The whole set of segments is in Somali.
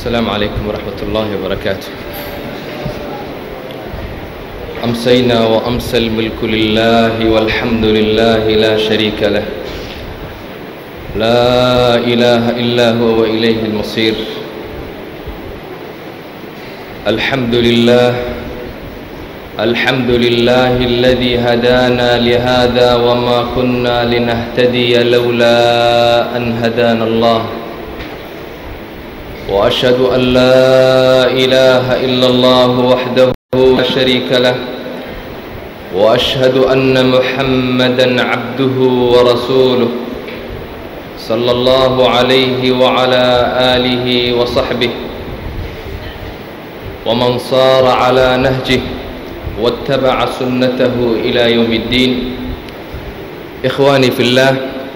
السلام عليكم ورحمة الله وبركاته. أمسينا وأمسى الملك لله والحمد لله لا شريك له، لا إله إلا هو وإليه المصير. الحمد لله، الحمد لله الذي هدانا لهذا وما كنا لنهتدي لولا أن هدانا الله، وأشهد أن لا إله إلا الله وحده لا شريك له، وأشهد أن محمدًا عبده ورسوله صلى الله عليه وعلى آله وصحبه ومن صار على نهجه واتبع سنته إلى يوم الدين. إخواني في الله،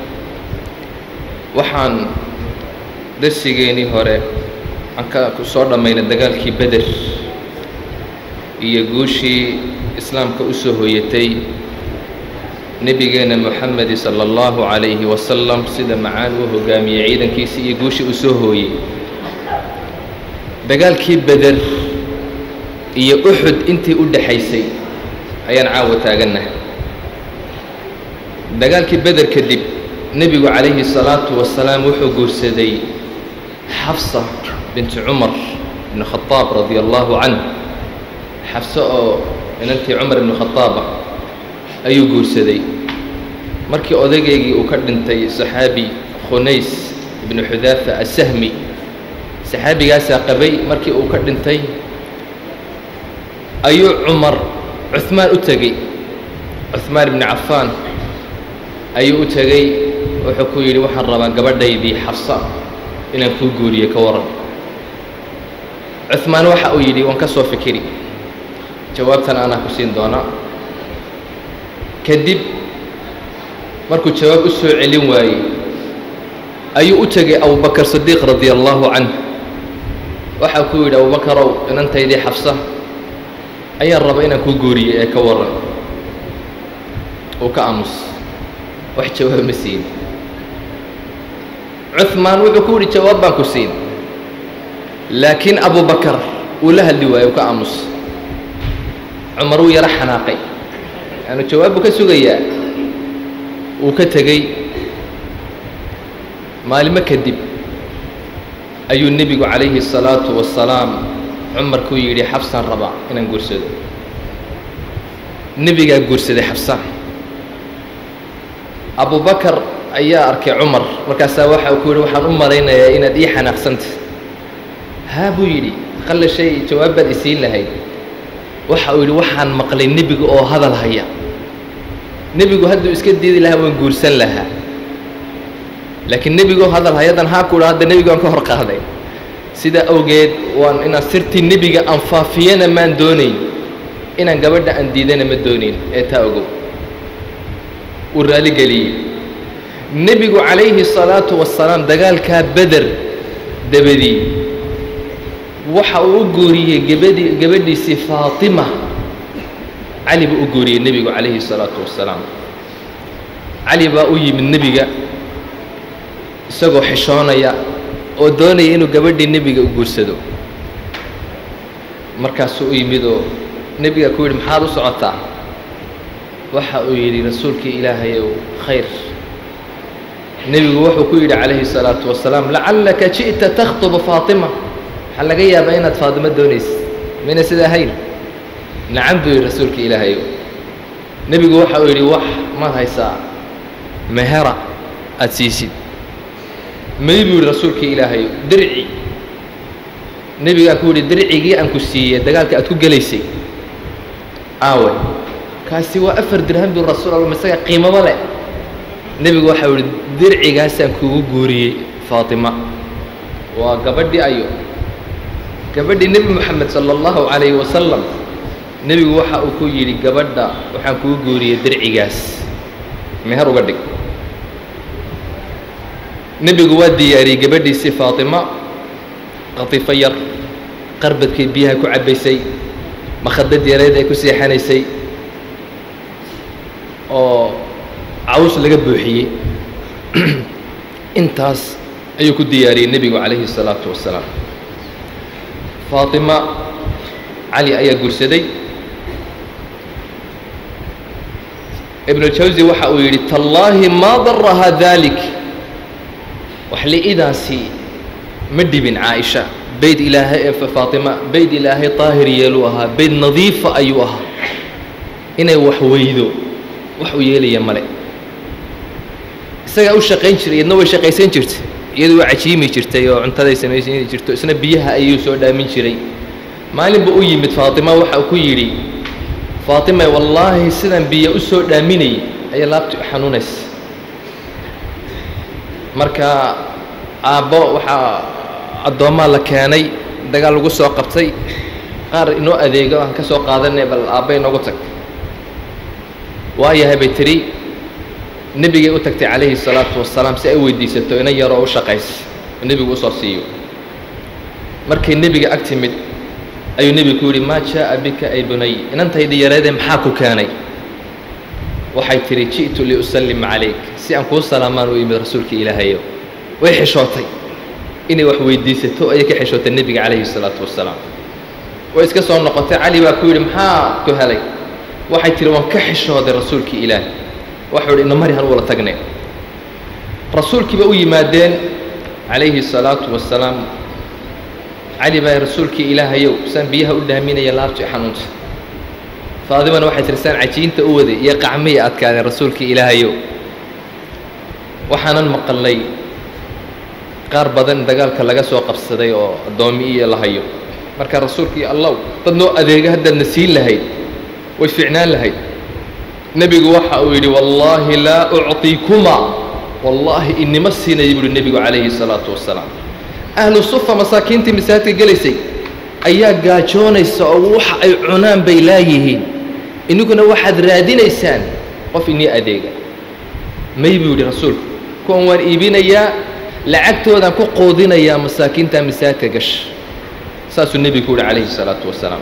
waxaan darsigeennii hore aan ku soo dhammaynay dagaalkii Beder iyo guushii islaamka u soo hooyatay nebigeena Muxamed sallallahu alayhi wasallam sida macaan uu hogaamiyay ciidankiisa iyo guushii u soo hooyay. dagaalkii Beder iyo Uhud intii u dhaxaysay ayaan caawa taaganahay. dagaalkii Beder kadib nebigu calayhi salaatu wasalaam wuxuu guursaday xafsa bint cumar ibn khataab radiyallahu canhu. xafsa oo inantii cumar ibn khataab ayuu guursaday markii odageygii uu ka dhintay saxaabi khunays ibn xudaafa as-sahmi. saxaabigaasaa qabay. markii uu ka dhintay ayuu cumar cuhmaan u tegey. cuhmaan ibn cafaan ayuu u tegey. wuxuu ku yidhi waxaan rabaa gabadhaydii xafsa inaan kuu guuriyo ka waran. cuhmaan waxa uu yidhi waan ka soo fikiri, jawaabtan anaa ku siin doonaa. kadib markuu jawaab u soo celin waayey ayuu u tegey abubakar sidiiq radia allahu canhu. waxaa ku yidhi abubakarow inantaydii xafsa ayaan raba inaan kuu guuriyo ee ka waran. uu ka aamus, wax jawaab ma siin. cuhmaan wuxuu ku yidhi jawaab baan ku siin, laakiin abubakar uu la hadli waayo, uu ka aamus. cumar wuu yaro xanaaqay, yaanu jawaab buu ka sugayaa. uu ka tegey. maalimo kadib ayuu nebigu calayhi الsalaatu wasalaam cumar ku yidhi xafsaan rabaa inaan guursado. nebigaa guursaday xafsa. abubakar ayaa arkay cumar, markaasaa waxa uu ku yidhi waxaan u malaynayaa inaad ii xanaaqsanta. haa buu yidhi, qalle shay jawaab baad isiin lahayd. waxa uu yidhi waxaan maqlay nebiga oo hadal haya. nebigu hadduu iska diidi lahaa waan guursan lahaa, laakiin nebigoo hadal hayadan haa ku hadda nebigu aan ka hor qaaday. sidaa awgeed waan inaan sirtii nebiga aan faafiyana maan doonayn, inaan gabadha aan diidana ma doonayn, ee taa ogow. uu raaligeliyey. nebigu calayhi الsalaatu wasalaam dagaalkaa Beder dabadii waxa uu u guuriyey gabadhiisii faatima. cali buu u guuriyey nebigu calayhi الsalaatu wasalaam. cali baa u yimid nebiga isagoo xishoonaya oo doonaya inuu gabadhii nebiga u guursado. markaasuu u yimid oo nebiga ku yidhi maxaad u socotaa? waxa uu yidhi rasuulkii ilaahayow khayr. nebigu wuxuu ku yidhi calayhi الsalaatu wasalaam lacallaka ji'ta takhtubu faatima. waxaa laga yaabaa inaad faatimo doonaysid, mayna sida ahayn? nacam buu yidhi rasuulkii ilaahayow. nebigu waxa uu yidhi wax maad haysaa mehera aad siisid? may buu yidhi rasuulkii ilaahayow. dirci. nebigaa ku yidhi dircigii aan ku siiyey dagaalka aad ku gelaysay aawe? kaasi waa 4 dirham buu rasuul allah, isaga qiimaba leh. nebigu waxa uu yidhi dircigaasaan kugu guuriyey faatima. waa gabadhii ayo? gabadhii nebi moxamed sala allahu calayhi wasalam. nebigu waxa uu ku yidhi gabadha waxaan kugu guuriyey dircigaas, meher uga dhig. nebigu waa diyaariyey gabadhiisii faatima. qatiifo yar, qarbadkii biyaha ku cabbaysay, makhadad yareed ay ku seexanaysay oo caws laga buuxiyey. intaas ayuu ku diyaariyey nebigu calayhi الsalaatu wasalaam. faatima cali ayaa guursaday. ibn اljawsi waxa uu yidhi tallaahi maa daraha dalik, wax li'idaasi ma dhibin caaisha. bayd ilaahay ee faatima bayd ilaahay daahir yeeluu ahaa, bayd nadiifa ayuu ahaa. inay wax weydo wax u yeelaya male. isagaa u shaqayn jiray, iyadna way shaqaysan jirtay, iyadu waa cajiimi jirtay oo cuntaday samaysan jirto, isna biyaha ayuu soo dhaamin jiray. maalinba u yimid faatima waxa uu ku yidhi faatima wallaahi sidaan biyo u soo dhaaminayay ayaa laabti u xanuunaysa. marka aabbo waxaa addoommaa la keenay, dagaal lagu soo qabtay, qaar inoo adeego aan ka soo qaadanay, bal aabba inoogu tag. waayahay bay tidhi, nebigay u tagtay calayhi salaatu wasalaam si ay weydiisato inan yaroo u shaqaysa oo nebigu usoo siiyo. markay nebiga ag timid ayuu nebigu ku yidhi maa jaa'a bika ay bunay, inantaydii yareedee maxaa ku keenay? waxay tidhi ji'tu liusallim calayk, si aan kuu salaamaan u yimid rasuulka ilaahayo. way xishootay inay wax weydiisato, ayay ka xishootay nebiga calayhi salaatu wasalaam. way iska soo noqotay, cali baa ku yidhi maxaa ku helay? waxay tidhi waan ka xishooday rasuulkii ilaahay. waxuu yidhi inamari han wala tagnay. rasuulkiiba u yimaadeen calayhi salaatu wasalaam. cali baa rasuulkii ilaahayow saan biyaha u dhaaminaya laabti xanuunta. faadimana waxay tihi saan cajiinta u waday iyo qacmiya adkaadeen rasuulkii ilaahayow. waxaanan maqalnay qaar badan dagaalka laga soo qabsaday oo addoomi iyo la hayo. marka rasuulkii allow dad noo adeega haddaadna siin lahayd way fiicnaan lahayd. nebigu waxa uu yidhi wallaahi laa ucطikuma, wallaahi inima siinaya buuhi nebigu calayhi salaatu wasalaam. ahlu sufa masaakiintii masaajidka gelaysay ayaa gaajoonaysa oo waxa ay cunaan bay laayihiin, iniguna waxaad raadinaysaan qof inii adeega. may buu yidhi rasuulku, kuwan waan iibinayaa, lacagtoodaan ku qoodinayaa masaakiinta masaajidka gasha. saasuu nebigu yidhi calayhi salaatu wasalaam.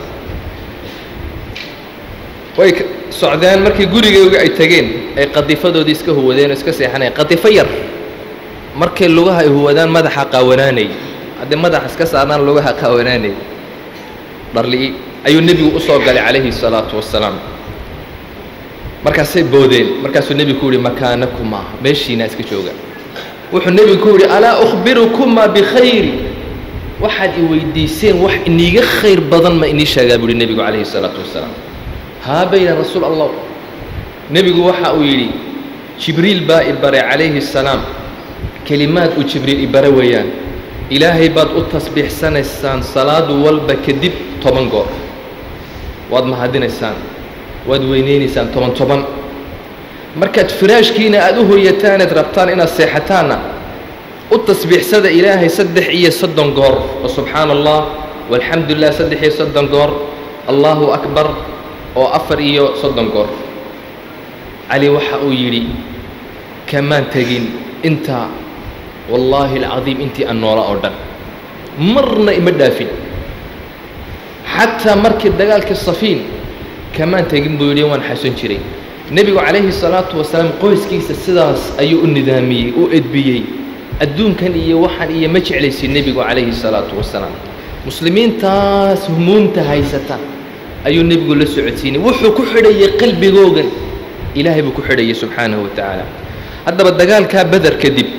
way socdeen, markii gurigeyga ay tageen ay qadifadoodii iska huwadeen oo iska seexanayeen. qadifo yar markay lugaha ay huwadaan madaxa qaawanaanay, haddii madaxa iska saarnaan lugaha qaawanaanay dharli'i ayuu nebigu u soo galay calayhi salaatu wasalaam. markaasay boodeen, markaasuu nebigu ku yidhi makaanakuma, meeshiina iska jooga. wuxuu nebigu ku yidhi alaa ukhbirukuma bikhayri, waxaad i weydiiseen wax iniiga khayr badan ma inii sheegaa buuhi nebigu calayhi salaatu wasalaam. haa bayna rasuul allah. nebigu waxa uu yidhi jibriil baa i baray calayhi salaam, kelimaad uu jibriil i bare weeyaan. ilaahay baad u tasbiixsanaysaan salaadu walba kadib 10 goor, waad mahadinaysaan, waad weyneynaysaan 10 markaad firaashkiina aad u hoyataan aad rabtaan inaad seexataanna u tasbiixsada ilaahay 3 goor oo subxaana allah walxamdu lilah 3 goor, allahu akbar oo 4 goor. cali waxa uu yidhi kamaan tegin intaa wallaahi alcadiim intii aan noola oo dhan marna ima dhaafin. xataa markii dagaalkii safiin kamaan tegin buu yidhi waan xasan jiray. nebigu calayhi salaatu wasalaam qoyskiisa sidaas ayuu u nidaamiyey, u edbiyey. adduunkan iyo waxaan iyo ma jeclaysin nebigu calayhi salaatu wasalaam. muslimiintaas humuumta haysata ayuu nebigu la socodsiinay, wuxuu ku xidhayay qalbigoogan ilaahay buu ku xidhayay subxaanahu wa tacaala. haddaba dagaalkaa beder kadib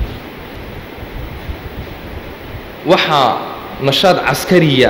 waxaa nashaad caskariya,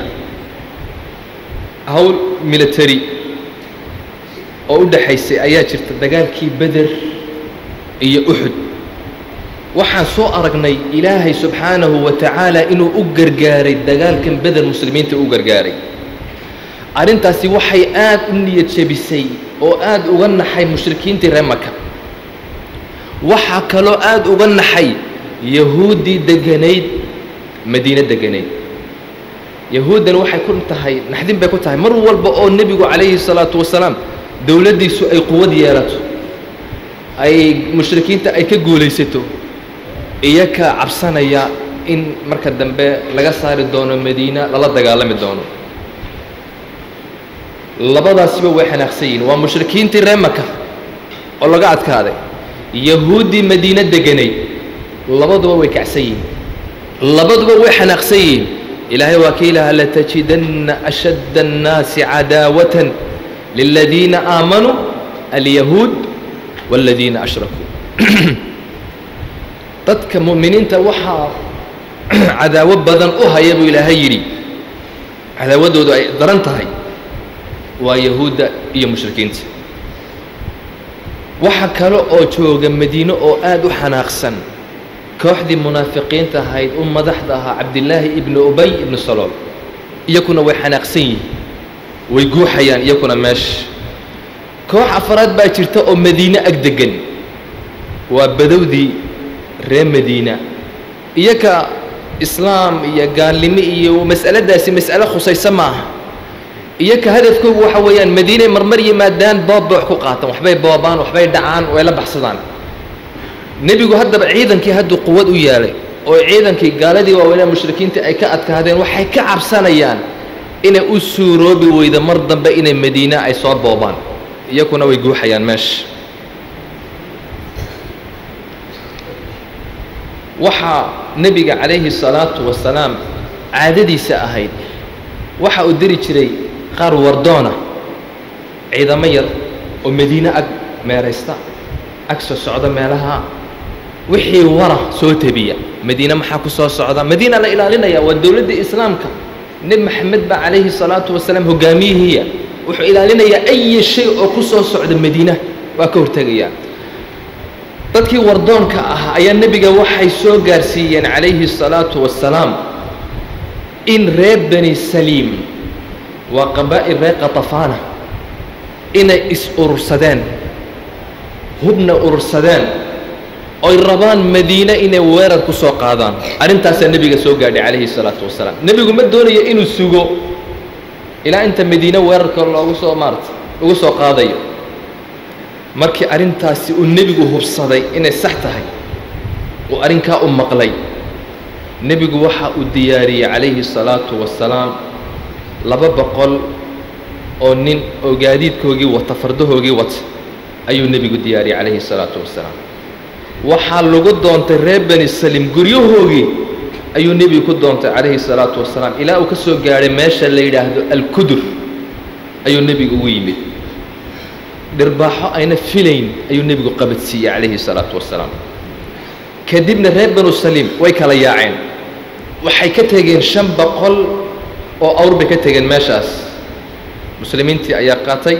hawl military oo u dhaxaysay ayaa jirta dagaalkii beder iyo uxud. waxaan soo aragnay ilaahay subxaanahu wa tacaala inuu u gargaaray dagaalkan beder, muslimiinta u gargaaray. arrintaasi waxay aad u niyad jebisay oo aad uga naxay mushrikiintii reer maka. waxaa kaloo aad uga naxay yahuuddii deganayd madiine deganayd. yahuuddan waxay ku tahay naxdin bay ku tahay mar walba oo nebigu calayhi salaatu wasalaam dowladdiisu ay quwad yeelato, ay mushrikiinta ay ka guulaysato, iyaka cabsanaya in marka dambe laga saari doono madiina, lala dagaalami doono. labadaasiba way xanaaqsan yihiin. waa mushrikiintii reer maka oo laga adkaaday, yahuuddii madiine deganayd, labaduba way kacsan yihiin, labaduba way xanaaqsan yihiin. إلهي وكيلها لتجدن أشد الناس عداوة للذين آمنوا اليهود والذين أشركوا dadka mu'miniinta waxa cadaawad badan u haya buu Ilaahay yiri cadaawadoodu ay daran tahay waa yahuuda iyo mushrikiinta waxa kale oo jooga Madiina oo aad u xanaaqsan kooxdii munaafiqiinta ahayd oo madaxda ahaa Cabdillaahi ibn Ubay ibn Salul iyakuna way xanaaqsan yihiin way guuxayaan iyakuna meesh koox afraad baa jirta oo Madiina ag degan waa badawdii reer Madiina iyaka islaam iyo gaalnimo iyo mas'aladaasi mas'alo khusaysa maaha iyaka hadafkoodu waxa weeyaan Madiina marmar yimaadaan boob ku qaatan waxbay boobaan waxbay dhacaan way la baxsadaan nabigu haddaba ciidankii hadduu quwad u yeelay oo ciidankii gaaladii waaweynaa mushrikiinta ay ka adkaadeen waxay ka cabsanayaan inay u suuroobi weydo mar dambe inay Madiina ay soo boobaan iyakuna way guuxayaan meesha waxa nabiga calayhi salaatu wasalaam caadadiisa ahayd waxa uu diri jiray qaar wardoona ciidamo yar oo Madiina ag meeraysta ag soo socda meelaha wixii wara soo tabiya Madiina maxaa ku soo socda Madiina la ilaalinaya waa dawladda islaamka nabi maxamed ba calayhi salaatu wasalaam hogaamiyihiya wuxuu ilaalinaya ay shay oo ku soo socda Madiina waa ka hortagaya dadkii wardoonka ah ayaa nabiga waxay soo gaarsiiyeen calayhi salaatu wasalaam in reer bani Saliim waa qabaa'il reer Qatafaana inay is urursadeen hubna urursadeen oo rabaan Madiina inay weerar ku soo qaadaan arintaas nabiga soo gaadhay calayhi salaatu wasalaam nabigu ma doonayo inuu sugo ilaa inta Madiina weerarka loogu soo maarto ugu soo qaadayo markii arintaasi uu nabigu hubsaday inay sax tahay oo arinka u maqlay nabigu waxa uu diyaariyay calayhi salaatu wasalaam 200 oo nin oo gaadiidkoogii wata fardahoogii wata ayuu nabigu diyaariyay calayhi salaatu wasalaam waxa lagu doontay reer bani Saliim guryahoogii ayuu nabigu ku doontay calayhi salaatu wasalaam ilaa uu ka soo gaaray meesha la yiraahdo al-Kudur ayuu nabigu ugu yimid dhirbaaxo ayna filayn ayuu nabigu qabadsiiyay calayhi salaatu wasalaam kadibna reer bani Saliim way kala yaaceen waxay ka tageen 500 oo awr bay ka tageen meeshaas muslimiintii ayaa qaatay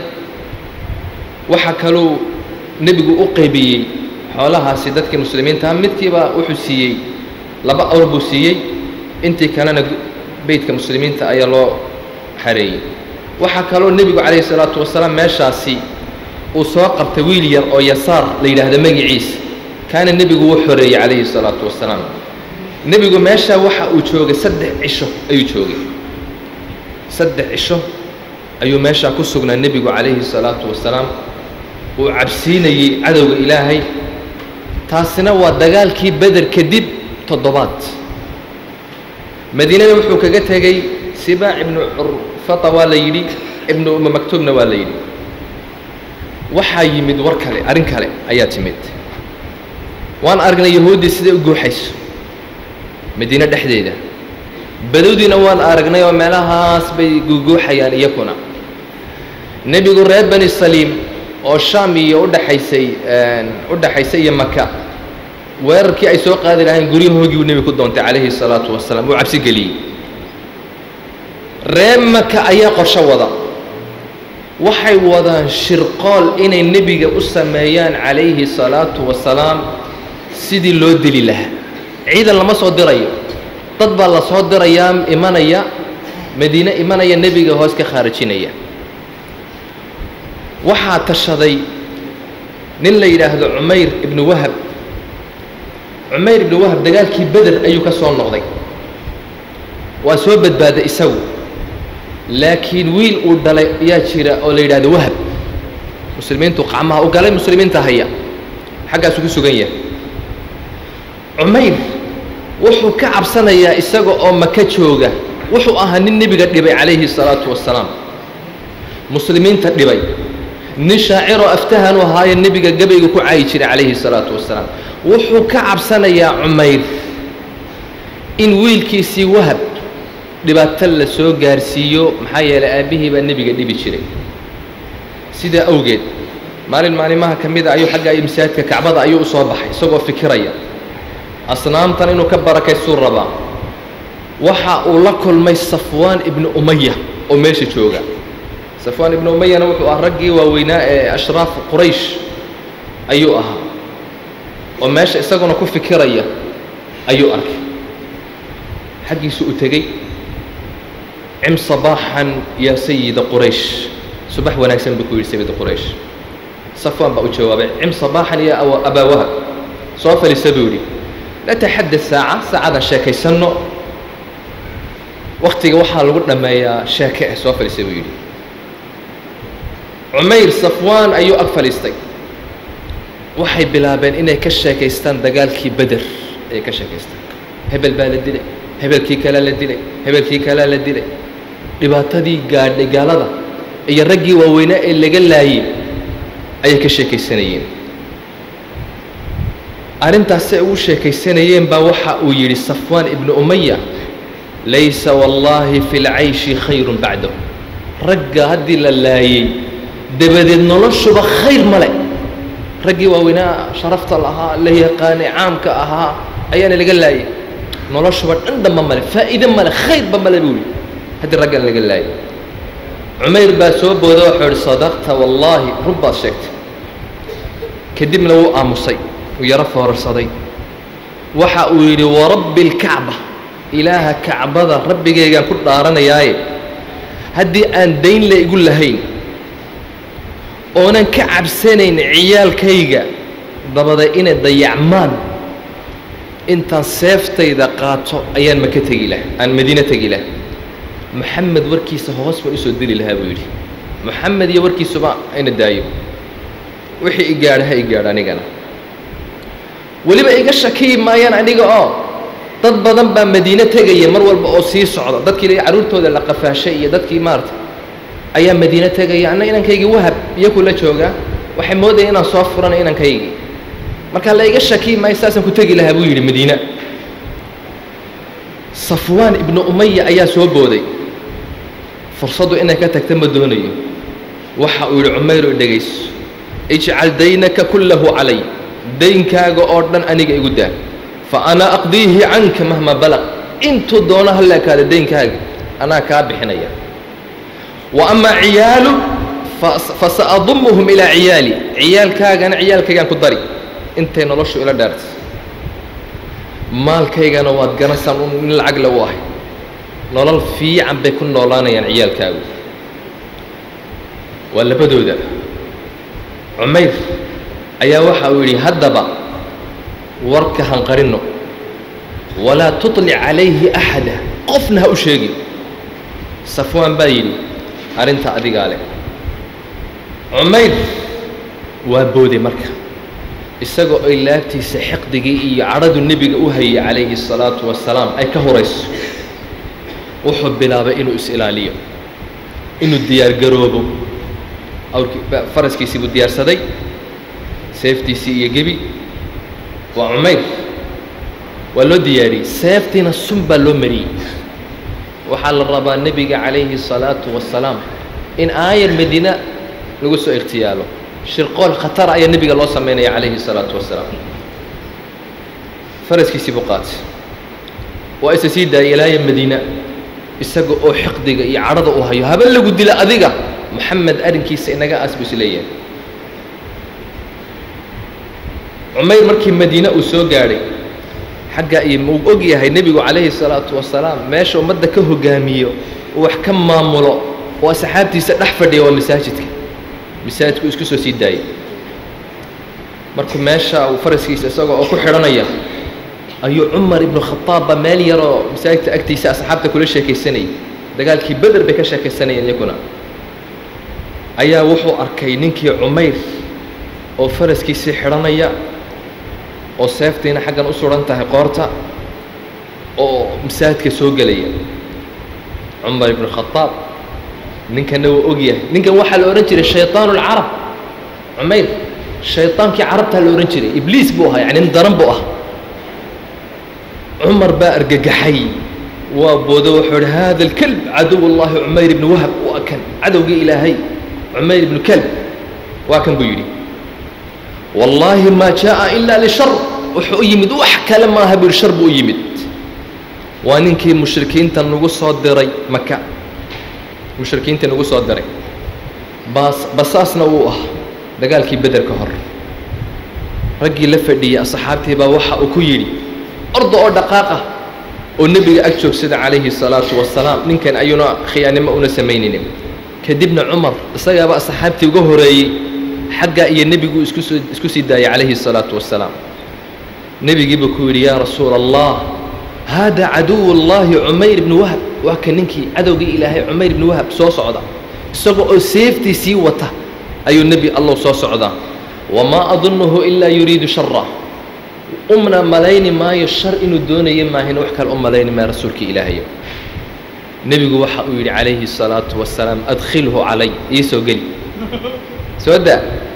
waxa kaloo nabigu u qaybiyay xoolahaasi dadkii muslimiinta midkiiba wuxuu siiyey 2 awr buu siiyey intii kalena beedka muslimiinta ayaa loo xareeyay waxa kaloo nabigu calayhi salaatu wasalaam meeshaasi uu soo qabtay wiil yar oo Yasaar la yiraahdo magaciisa kaana nabigu wuu xoreeyay calayhi salaatu wasalaam nabigu meesha waxa uu joogay 3 cisho ayuu joogay 3 cisho ayuu meesha ku sugnaa nabigu calayhi salaatu wasalaam uu cabsiinayay cadowga ilaahay taasina waa dagaalkii Badr kadib 7 Madiina wuxuu kaga tagay Sibaa ibn Urfata waa la yiri ibn Maktuumna waa la yiri waxa yimid war kale arin kale ayaa timid waan aragnay yahuudi sida u guuxayso Madiina dhexdeeda badawdiina waan aragnay oo meelahaas bay guuxayaan iyakuna nabigu reer bani Saliim oo Shaam iyo u dhaxaysay iyo Makka weerarkii ay soo qaadi lahayn guryahoogii nabigu ku doontay calayhi salaatu wasalaam uu cabsi galiyay reer Makka ayaa qorshe wada waxay wadaan shirqool inay nabiga u sameeyaan calayhi salaatu wasalaam sidii loo dili lahaa ciidan lama soo dirayo dad baa la soo dirayaa imanaya Madiina imanaya nabiga hoos ka khaarajinaya waxaa tashaday nin la yiraahdo Umayr ibn Wahab dagaalkii Badr ayuu ka soo noqday waa soo badbaaday isagu laakiin wiil uu dhalay ayaa jira oo la yiraahdo Wahab muslimiintu qacmaha u galay muslimiinta haya xaggaas ku sugan yahay Umayr wuxuu ka cabsanayaa isaga oo Makka jooga wuxuu ahaa nin nabiga dhibay calayhi salaatu wasalaam muslimiinta dhibay nin shaacir oo aftahan u ahaa nabiga gabayga ku caay jiray calayhi salaatu wasalaam wuxuu ka cabsanayaa Umayr in wiilkiisii Wahab dhibaato la soo gaarsiiyo maxaa yeelay aabihii baa nebiga dhibi jiray sidaa awgeed maalimaha ka mida ayuu xagga iyo masaajidka kacbada ayuu u soo baxay isagoo fikiraya asnaamtan inuu ka barakaystuu rabaa waxa uu la kulmay Safwaan ibnu Umayya oo meesha jooga Safwaan ibnu Umayyana wuxuu ahaa raggii waaweynaa ee ashraaf Quraysh ayuu ahaa oo meesha isaguna ku fikiraya ayuu arkay xaqiisu u tagay cim sabaaxan ya sayid Quraysh subax wanaagsan buu ku yiri sayid Quraysh Safwaan baa u jawaabay cim sabaaxan ya Aba Wahab soo falisaduri la taxaddath saacada sheekaysano waqtiga waxa lagu dhameeyaa sheeke soo falisay buu yiri Umayr Safwaan ayuu ag falistay waxay bilaabeen inay ka sheekaystaan dagaalkii Badr ay ka sheekaystaan hebel baa la dilay hebelkii kale la dilay hebelkii kale la dilay dhibaatadii gaadhay gaalada iyo raggii waaweynaa ee laga laayay ay ka sheekaysanayeen arintaas ay u sheekaysanayeen baa waxa uu yiri Safwaan ibn Umayya laysa wallahi fil ayshi khayrun ba'dahu ragga hadii la laayay dabadeed noloshuba khayr male raggii waaweynaa sharafta lahaa la yaqaanay caamka ahaa ayana laga laayay noloshuba dhanba male faa'iido male khayr ba male buu hadii ragga laga laayay Umayr baa soo boodo wuxuu sadaqta wallahi rubba sheegtay kadibna wuu aamusay ويرى فورصدي waxa uu yiri wa rabbil ka'ba ilaaha ka'bada rabbigayga ku dhaaranayay hadii aan deyn la igu lahayn oonan ka cabsanayn ciyaalkayga dabada inay dayacmaan inta seeftayda qaato ayaan maka tagi lahaa aan madiina tagi lahaa maxamed warkiisa hoos buu soo dili lahaa buu yiri maxamed iyo warkiisuba ayna daayo wixii igaaraha igaar anigana waliba iga shakii maayaan aniga oo dad badan baa Madiina tagay mar walba oo sii socda dadkii caruurtooda la qafaashay iyo dadkii maarta ayaa Madiina tagay inankaygi Wahab iyo kula jooga waxay moodayeen inaan soo furan inankaygi marka la iga shakii ma isaasan ku tagi lahaa buu yiri Madiina Safwaan ibn Umayya ayaa soo booday fursadu inay ka tagto ma doonayo waxa uu yiri Umayr oo dhageys ij'al daynaka kullahu alay daynkaaga oo dhan aniga igu daa fa ana aqdihi anka mahma balaq intu doona hal kaada daynkaaga ana ka bixinaya wa amma iyalu fa sa'adumuhum ila iyali iyalkaagana iyalkaygan ku dari intay noloshu ila dhaartay maalkaygana waad ganaysan in lacag la waahay nolol fiican bay ku noolaanayaan iyalkaagu wala badooda Umayr ayaa waxa uu yiri hadaba warka hanqarino wala tutli alayhi ahada qofna u sheegin Safwaan baa yiri arinta adiga leh Umayr waa boode marka isagoo ay laabtiisa xiqdigii iyo caradu nabiga u hayay alayhi salatu wassalaam ay ka horeyso wuxuu bilaabay inuu is ilaaliyo inuu diyaar garoobo aw faraskiisii buu diyaarsaday سيفتي يجيبي وعمير ولو دياري سيفتنا سنبا لومري وحال الربا النبي عليه الصلاة والسلام إن آية المدينة نقصوا اغتياله شرقول خطر آية النبي الله سمينا عليه الصلاة والسلام فرس كيسي بقات وإساسيد إلى المدينة إساقوا أو حقدق يعرضوا هاي هبل لقد دي لأذيقة محمد أرن كيسي إنك أسبس ليه Umayr markii Madiina uu soo gaaray xagga ay og yahay nabigu kaleey salaatu wasalaam meesha umada ka hogaamiyo wax ka maamulo oo saxaabtiisa dhex fadhiyo masaajidku isku soo sii daayay markuu meesha uu faraskiisa isagoo ku xiranaya ayuu Umar ibn Khattab meel yaro masaajidka agtiisa asxaabta kula sheekaysanay dagaalkii Badr bay ka sheekaysanayeen yakuna ayaa wuxuu arkay ninkii Umayr oo faraskiisa xiranaya oo seeftiina xaggan u suran tahay qoorta oo masaajidka soo galaya Umar ibn Khattab ninkan uu og yahay ninkan waxa la oran jiray shaytaanul arab Umayr shaytaankii carabta la oran jiray ibliis buu ahaa yani daran buu ah Umar baa argagaxay وابوده وحول هذا الكلب عدو الله عمير بن وهب وأكن عدو إلهي عمير بن كلب وأكن بيري والله ما جاء إلا لشر وحيمد وحكى لما هب الشر بيمد وانكي مشركين تنقص صدري مكة مشركين تنقص صدري بساسنا واه دقال كي بدر كهر رجي لفدي أصحابتي بوحى وكيري أرض أو دقاقة والنبي أكتب سيد عليه الصلاة والسلام من كان أينا خيانة ما أنسمينين كدبنا عمر صياب أصحابتي وجهري حق أي النبي اسكسي داي عليه الصلاة والسلام نبي جيب كوري يا رسول الله هذا عدو الله عمير بن وهب وكننكي عدو إلهي عمير بن وهب صوص عدا سوق سيفتي سيوته أي النبي الله صوص عدا وما أظنه إلا يريد شره أمنا ملاين ما يشر إنه دون يما هنا وحكى الأم ملاين ما رسولك إلهي نبي وحى عليه الصلاة والسلام أدخله علي يسوع قلي سودا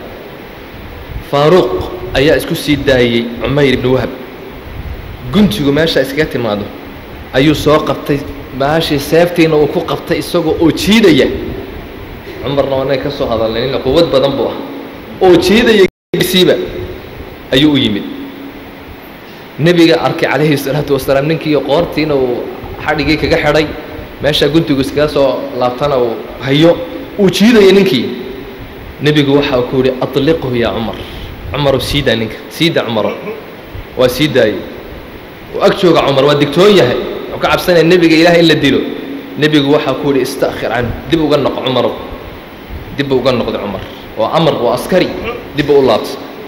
فاروق أيا اسكو سيداي عمير بن وهب قنت ماشي اسكاتي ماذا أيو سوق قبطي ماشي سافتين وكو قبطي السوق أوتشيدية عمرنا وانا كسو هذا لأن قوة بدن بوها أوتشيدية سيبا أيو يمد نبي أركي عليه الصلاة والسلام ننكي قارتين وحرقي كجحري ماشي قنت جسكاسو لاتنا وهيو أوتشيدية ننكي نبي وحى وكوري أطلقه يا عمر عمر سيدا نك سيدا عمر وسيدا وأكتوك عمر والدكتورية وكعب سنة النبي إله إلا ديله نبي وحى وكوري استأخر عنه دبوا قنق عمر دبوا قنق عمر وعمر وعسكري دبوا الله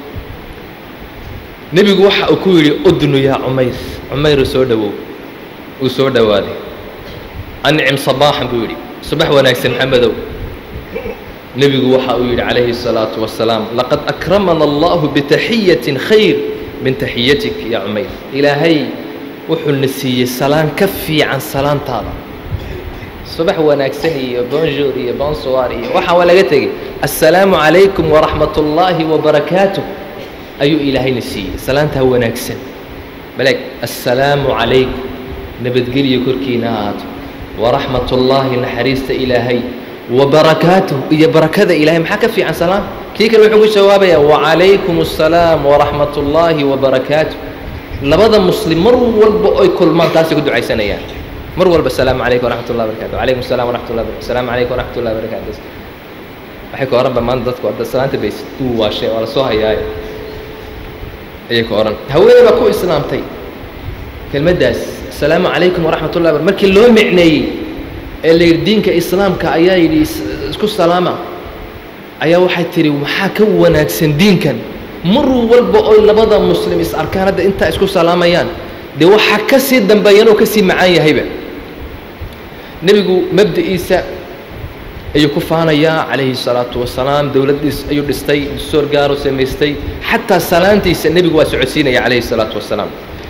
نبي وحى وكوري أدنو يا عمير عمير سودو وسودو هذه أنعم صباحا بيوري صباح وناكس محمد نبي وحى عليه الصلاة والسلام لقد أكرمنا الله بتحية خير من تحيتك يا عمير إلهي وحل نسي سلام كفي عن سلام تالا صباح وناكسهي بونجوري بونسواري وحا ولقتك السلام عليكم ورحمة الله وبركاته أي إلهي نسي سلام تهو وناكسن بلك السلام عليكم نبتقل يكركينات ورحمة الله نحريست إلهي وبركاته يا بركة إلهي محاكا في عن سلام كيك الوحوق الشوابية وعليكم السلام ورحمة الله وبركاته لبدا مسلم مر والبقى كل ما تاسي قدو عيسان اياه مر والبقى السلام عليكم ورحمة الله وبركاته وعليكم السلام ورحمة الله وبركاته السلام عليكم ورحمة الله وبركاته أحيكو أرن بمان دادكو أدى السلام تبيس تو واشي ولا سوها ياي أيكو أرن هوين بكو إسلام تي كلمة داس السلام عليكم ورحمة الله وبركاته مركي لو معني اللي يردينك إسلامك أيا يلي اسكو السلامة أيا واحد تري ومحاكا وناكسن دينكا مروا والبقوا لبضا مسلم أركان هذا أنت اسكو السلامة يان دي وحا كسي دنبيانو كسي معايا هيبا نبيقو مبدأ إيسا أيو كفانا يا عليه الصلاة والسلام دولة أيو دستي دستور قارو سميستي حتى سلامتي نبيقو واسعسين يا عليه الصلاة والسلام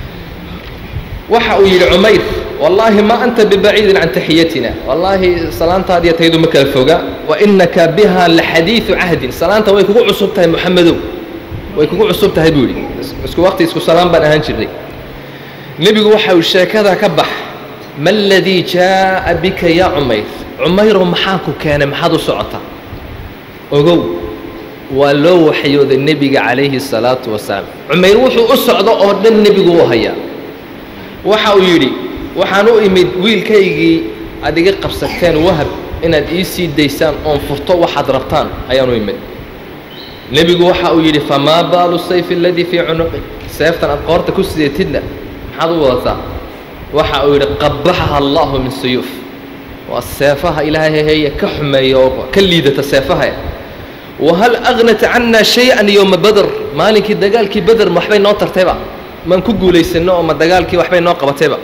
وحا يا عمير والله ما أنت ببعيد عن تحيتنا والله صلانت هذه تيدو مكة الفوقا وإنك بها لحديث عهد صلانت ويكو عصبتها محمد ويكو عصبتها بولي اسكو وقت اسكو سلام بنا هنشري نبي وحا والشيء كذا كبح ما الذي جاء بك يا عمير عمير محاكو كان محادو سعطة وقو ولو حيود النبي عليه الصلاة والسلام عمير وحو أسعد أهد النبي وهيا وحا يري waxaan u imid wiilkaygii aad iga qabsateen wahab inaad ii sii daysaan oon furto waxaad rabtaan ayaan u imid nebigu waxa uu yidhi famaa baalu sayfi alladii fii cunuqi seeftan aad qoorta ku sideetidna maxaad u wadataa waxa uu yidhi qabbaxaha allahu min suyuuf waa seefaha ilaahay heeye ka xumeeya oo ka liidata seefaha wahal aghnat canna shay-an yowma badr maalinkii dagaalkii badr ma waxbay noo tartayba maan ku guulaysano oo ma dagaalkii waxbay noo qabatayba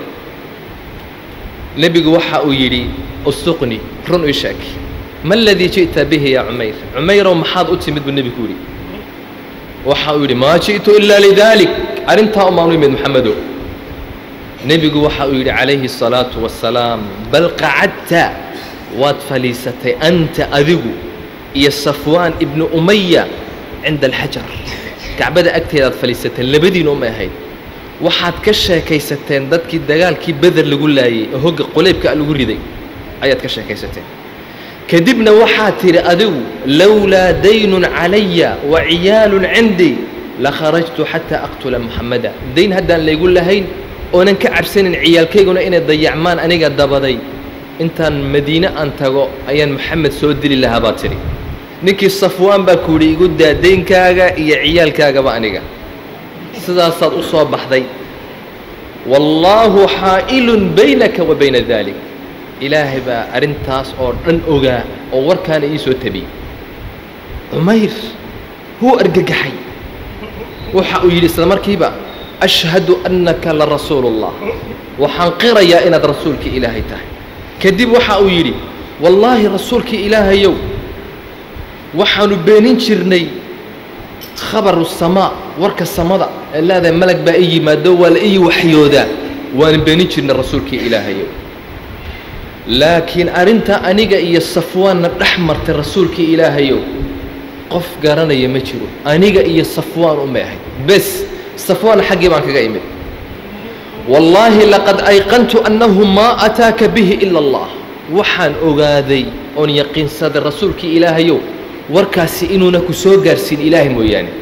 نبي وحى ويري أصدقني رن إيشك ما الذي جئت به يا عمير عمير ومحاض أتمد بالنبي كوري وحى ويري ما جئت إلا لذلك أرنتها أمانوي من محمد نبي وحى ويري عليه الصلاة والسلام بل قعدت واتفليستي أنت أذقو يا صفوان ابن أمية عند الحجر كعبد أكتر فليستي اللي بدي نوم هاي waxaad ka sheekaysateen dadkii dagaalkii Badr lagu laayay oo hogga qoleybka lagu riday ayaad ka sheekaysateen kadibna waxaad tiri adigu lawlaa daynun calaya wa ciyaalun cindi la kharajtu xataa aqtula muxamada dayn haddaan laygu lahayn oonan ka cabsanin ciyaalkayguna inay dayacmaan aniga dabaday intaan madiine aan tago ayaan maxamed soo dili lahaa baad tiri ninkii Safwaan baa ku yidhi igu daa daynkaaga iyo ciyaalkaagaba aniga sidaasaad u soo baxday wallaahu xaa'ilun baynaka wa bayna daalik ilaahay baa arrintaas oo dhan ogaa oo warkaana ii soo tabiyey Cumayr huu argagaxay waxa uu yidhi isla markiiba ashhadu annaka la rasuulullah waxaan qirayaa inaad rasuulkii ilaahay tahay kadib waxa uu yidhi wallaahi rasuulkii ilaahayow waxaanu beenin jirnay khabaru samaa warka samada ilaada malag baa ii yimaado waa la ii waxyoodaa waan beenin jirnay rasuulkii ilaahayow laakiin arinta aniga iyo Safwaan dhex martay rasuulkii ilaahayow qof garanaya ma jiro aniga iyo Safwaan uma ahayd bas Safwaan xaqi baan kaga imid wallaahi laqad ayqantu annahu ma ataaka bihi illa Allah waxaan ogaaday oo yaqiinsaday rasuulkii ilaahayow warkaasi inuuna ku soo gaarsiin ilaahay mooyaane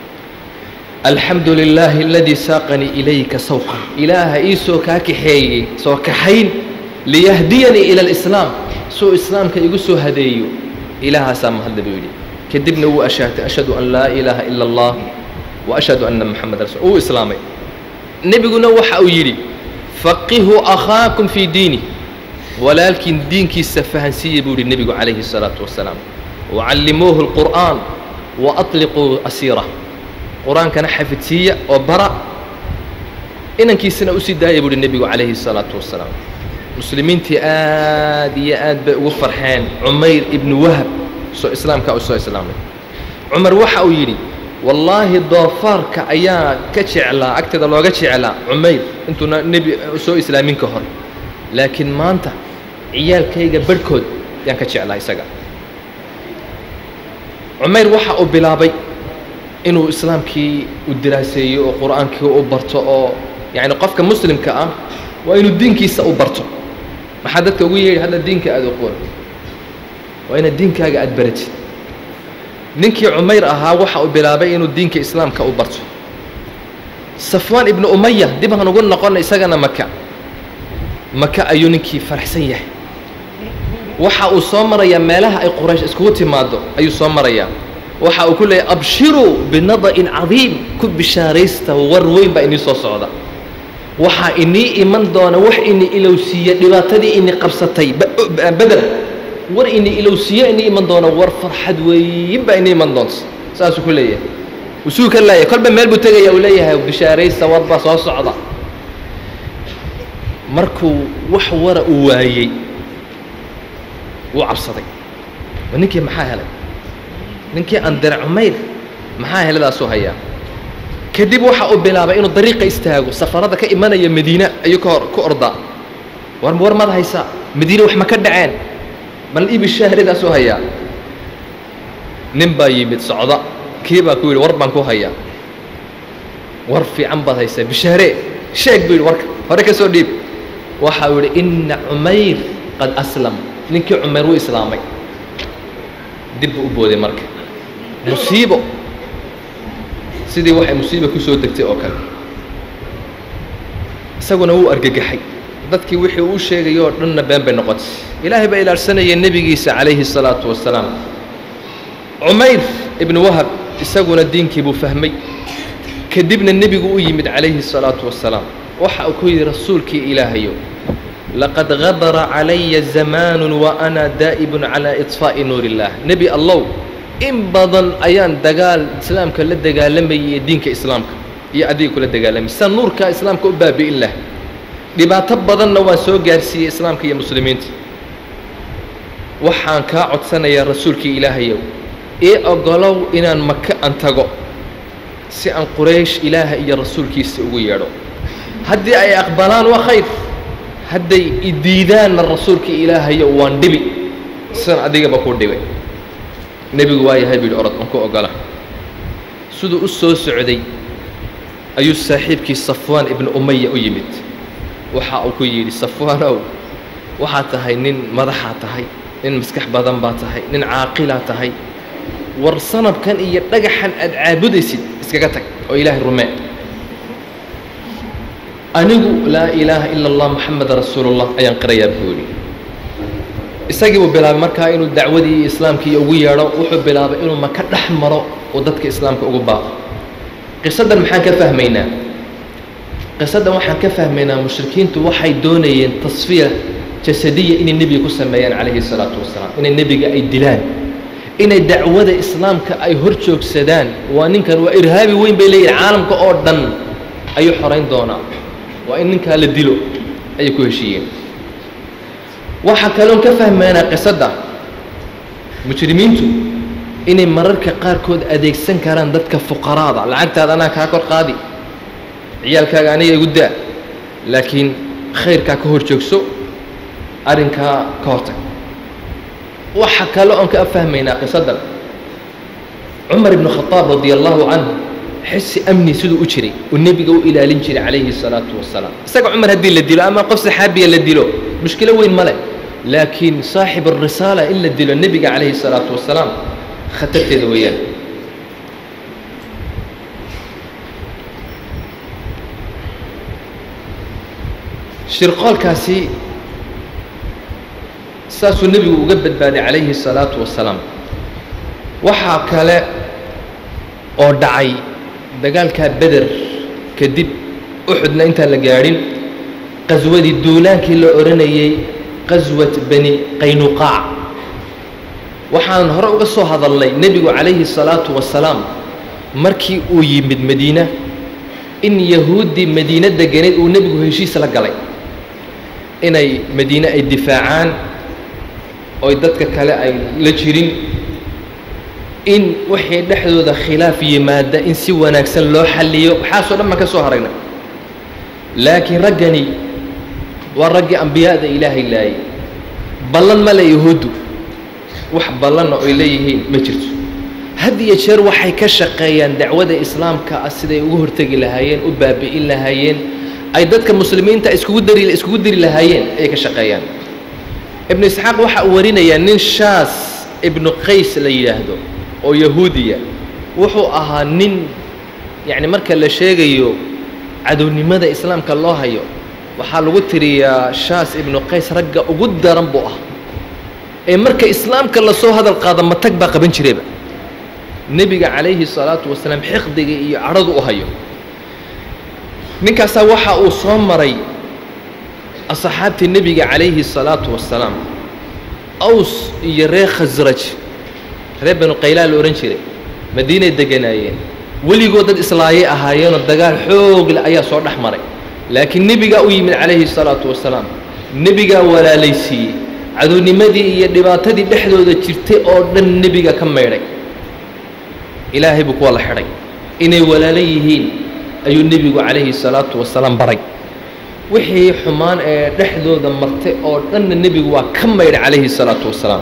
alxamdulillaahi alladii saaqanii ilayka sawqan ilaaha ii soo kaa kaxeeyey soo kaxayn liyahdiyanii ila alislaam soo islaamka igu soo hadeeyo ilaahaasaa mahadle buu yidhi kadibna wuu ashaatay ashhadu an laa ilaaha ila allah wa ashhadu anna muxamada rasuul uu islaamay nebiguna waxa uu yidhi faqihuu akhaakum fii diinih walaalkiin diinkiisa fahansiiya buu yidhi nebigu calayhi salaatu wasalaam وعلموه القرآن وأطلقوا أسيره قرآن كان حفظية وبرأ إن كيسنا أسيدا يقول النبي عليه الصلاة والسلام مسلمين تآد وفرحان عمير ابن وهب سو إسلام كأسو إسلام عمر وحا ويري والله الضوافر كأيا كتشعلا أكتد الله كتشعلا عمير أنتو نبي سو إسلامين كهر لكن ما أنت عيال كيغا بركود يعني كتشعلا يساقا عمير waxa uu bilaabay inuu islaamkii u diraaseeyo oo quraanka u barto oo yaani qofka muslimka ah waa inuu diinkiisa u barto waxa dadka ugu yeeray hada diinka aad u qoon waa in diinkaaga aad baratid ninkii Umayr ahaa waxa uu bilaabay inuu diinka islaamka u barto Safwaan ibn Umayyah dib aan ugu noqon isagana Makka ayuu ninkii faraxsan yahay waxa uu soo maraya meelaha ay Quraysh isku timaado ayuu soo maraya waxa uu ku leeyahay abshiru binadin azim ku bishaaraysta war weyn ba inii soo socda waxa inii iman doona wax inii ilowsiya dhibaatadii inii qabsatay Badr war inii ilowsiya inii iman doona war farxad weyn ba inii iman doonto saas ku leeyahay وسوق الله كل ما يلبو تجي وليه وبشاري سواد بصاص عضا مركو وحور وايي وعبصدي ونكي محاهلة نكي أندر عمير محاهلة ذا سوهيا كدب وحق بلابا إنه الطريق يستاهو سفرات كإيمانا يا مدينة أيوكار كأرضا ورمور ماذا هيسا مدينة وح مكان عين من الإيب الشهر ذا سوهيا نمبا يمد صعدا كيبا كويل وربان كوهيا ورفي عنبا هيسا بشهرين شيك بيل ورك هوريك سو ديب وحاول إن عمير قد أسلم نكي عمير وإسلامي دب أبودي مرك مصيبة سيدي waxay musiibo ku soo tagtay oo kale isaguna uu argagaxay dadkii wixii uu sheegay oo dhanna been bay noqotay ilaahay baa ilaalsanayay nabigiisa calayhi salaatu wasalaam Umayr ibn Wahab isaguna diinkii buu fahmay kadibna nabigu u yimid calayhi salaatu wasalaam waxa uu ku yiri rasuulkii ilaahayo laqad ghadara alayya zamanun wa ana daa'ibun ala itfa'i nurillah nabi allah in badan ayaan dagaal islaamka la dagaalamay diinka islaamka iyo adiga kula dagaalamay san nuurka islaamka u baabi'in lah dhibaato badanna waa soo gaarsiiyay islaamka iyo muslimiinta waxaan ka codsanayaa rasuulkii ilaahayow ee ogolow inaan Makka aan tago si aan Quraysh ilaaha iyo rasuulkiisa ugu yeedho haddii ay aqbalaan waa khayr hadday idiidaan rasuulkii ilaahayow waan dhibi san adiga ba ku dhibay nabigu waa yahay bil orod aan ku ogola sidoo u soo socday ayuu saaxiibkii Safwaan ibn Umayya u yimid waxa uu ku yidhi Safwaanow waxaad tahay nin madaxa tahay nin maskax badan baa tahay nin caaqila tahay war sanabkan iyo dhagaxan aad caabudaysid iskaga tag oo ilaahay rumee anigu laa ilaaha ila allah muxamed rasuulullah ayaan qirayaa buu yidhi isagii buu bilaabay markaa inuu dacwadii islaamkii ugu yeedho wuxuu bilaabay inuu maka dhex maro oo dadka islaamka ugu baaqo qisadan maxaan ka fahmaynaa qisadan waxaan ka fahmaynaa mushrikiintu waxay doonayeen tasfiya jasadiya inay nebiga ku sameeyaan calayhi salaatu wasalaam inay nebiga ay dilaan inay dacwada islaamka ay hor joogsadaan waa ninkan waa irhaabi weyn bay leeyihin caalamka oo dhan ayuu xorayn doonaa waa in ninkaa la dilo ayay ku heshiiyeen waxaa kaloon ka fahmaynaa qisadda mujrimiintu inay mararka qaarkood adeegsan karaan dadka fuqaraada lacagtaada anaa kaa kor qaadi ciyaalkaaga aniga igu daa laakiin khayrkaa ka hor joogso arrinkaa ka hortag waxa kale oon ka fahmaynaa qisadan cumar ibnu khataab radia allahu canhu xisi amni siduu u jiray uu nebiga u ilaalin jiray calayhi salaatu wasalaam isaga cumar haddii la dilo ama qof saxaabiya la dilo mushkilo weyn ma leh laakiin saaxib alrisaala in la dilo nebiga calayhi salaatu wasalaam khatarteeda weeyaan shirqoolkaasi saasuu nebigu uga badbaaday calayhi salaatu wasalaam waxaa kale oo dhacay dagaalkaa beder kadib uxudna intaan la gaadhin qaswadii duulaankii la odhanayey qaswat bani qaynuqaac waxaan hore uga soo hadalnay nebigu calayhi salaatu wasalaam markii uu yimid madiina in yahuuddii madiina deganeed uu nebigu heshiis la galay inay madiine ay difaacaan oy dadka kale ay la jirin in wixii dhexdooda khilaaf yimaada in si wanaagsan loo xalliyo waxaasoo dhan baan ka soo haragnay laakiin raggani waa raggii ambiyada ilaahay laayay ballan ma le yahuuddu wax ballanna oy leeyihiin ma jirto had iyo jeer waxay ka shaqeeyaan dacwada islaamka ah siday ugu hortegi lahaayeen u baabi'in lahaayeen ay dadka muslimiinta iskugu diri lahaayeen ayay ka shaqeeyaan ibnu isxaaq waxa uu warinayaa nin shaas ibnu qays la yidhaahdo oo yahuudiya wuxuu ahaa nin yacni marka la sheegayo cadownimada islaamka loo hayo waxaa lagu tiriyaa shaas ibnu qays ragga ugu daran buu ah ee marka islaamka lasoo hadal qaado matag baa qaban jirayba nebiga calayhi salaatu wasalaam xiqdiga iyo cadhadu u hayo ninkaasaa waxa uu soo maray asxaabtii nebiga calayhi salaatu wasalaam aws iyo reer khasraj reer banu qaylaa la odhan jiray madiinay deganaayeen weligood dad islaayay ahaayeenoo dagaal xoog leh ayaa soo dhex maray laakiin nebigaa u yimid calayhi salaatu wasalaam nebigaa walaalaysiiyey cadownimadii iyo dhibaatadii dhexdooda jirtay oo dhan nebiga ka maydhay ilaahay buu kuwa la xidhay inay walaalo yihiin ayuu nebigu calayhi salaatu wasalaam baray wixii xumaan ee dhexdooda martay oo dhanna nebigu waa ka maydhay calayhi salaatu wasalaam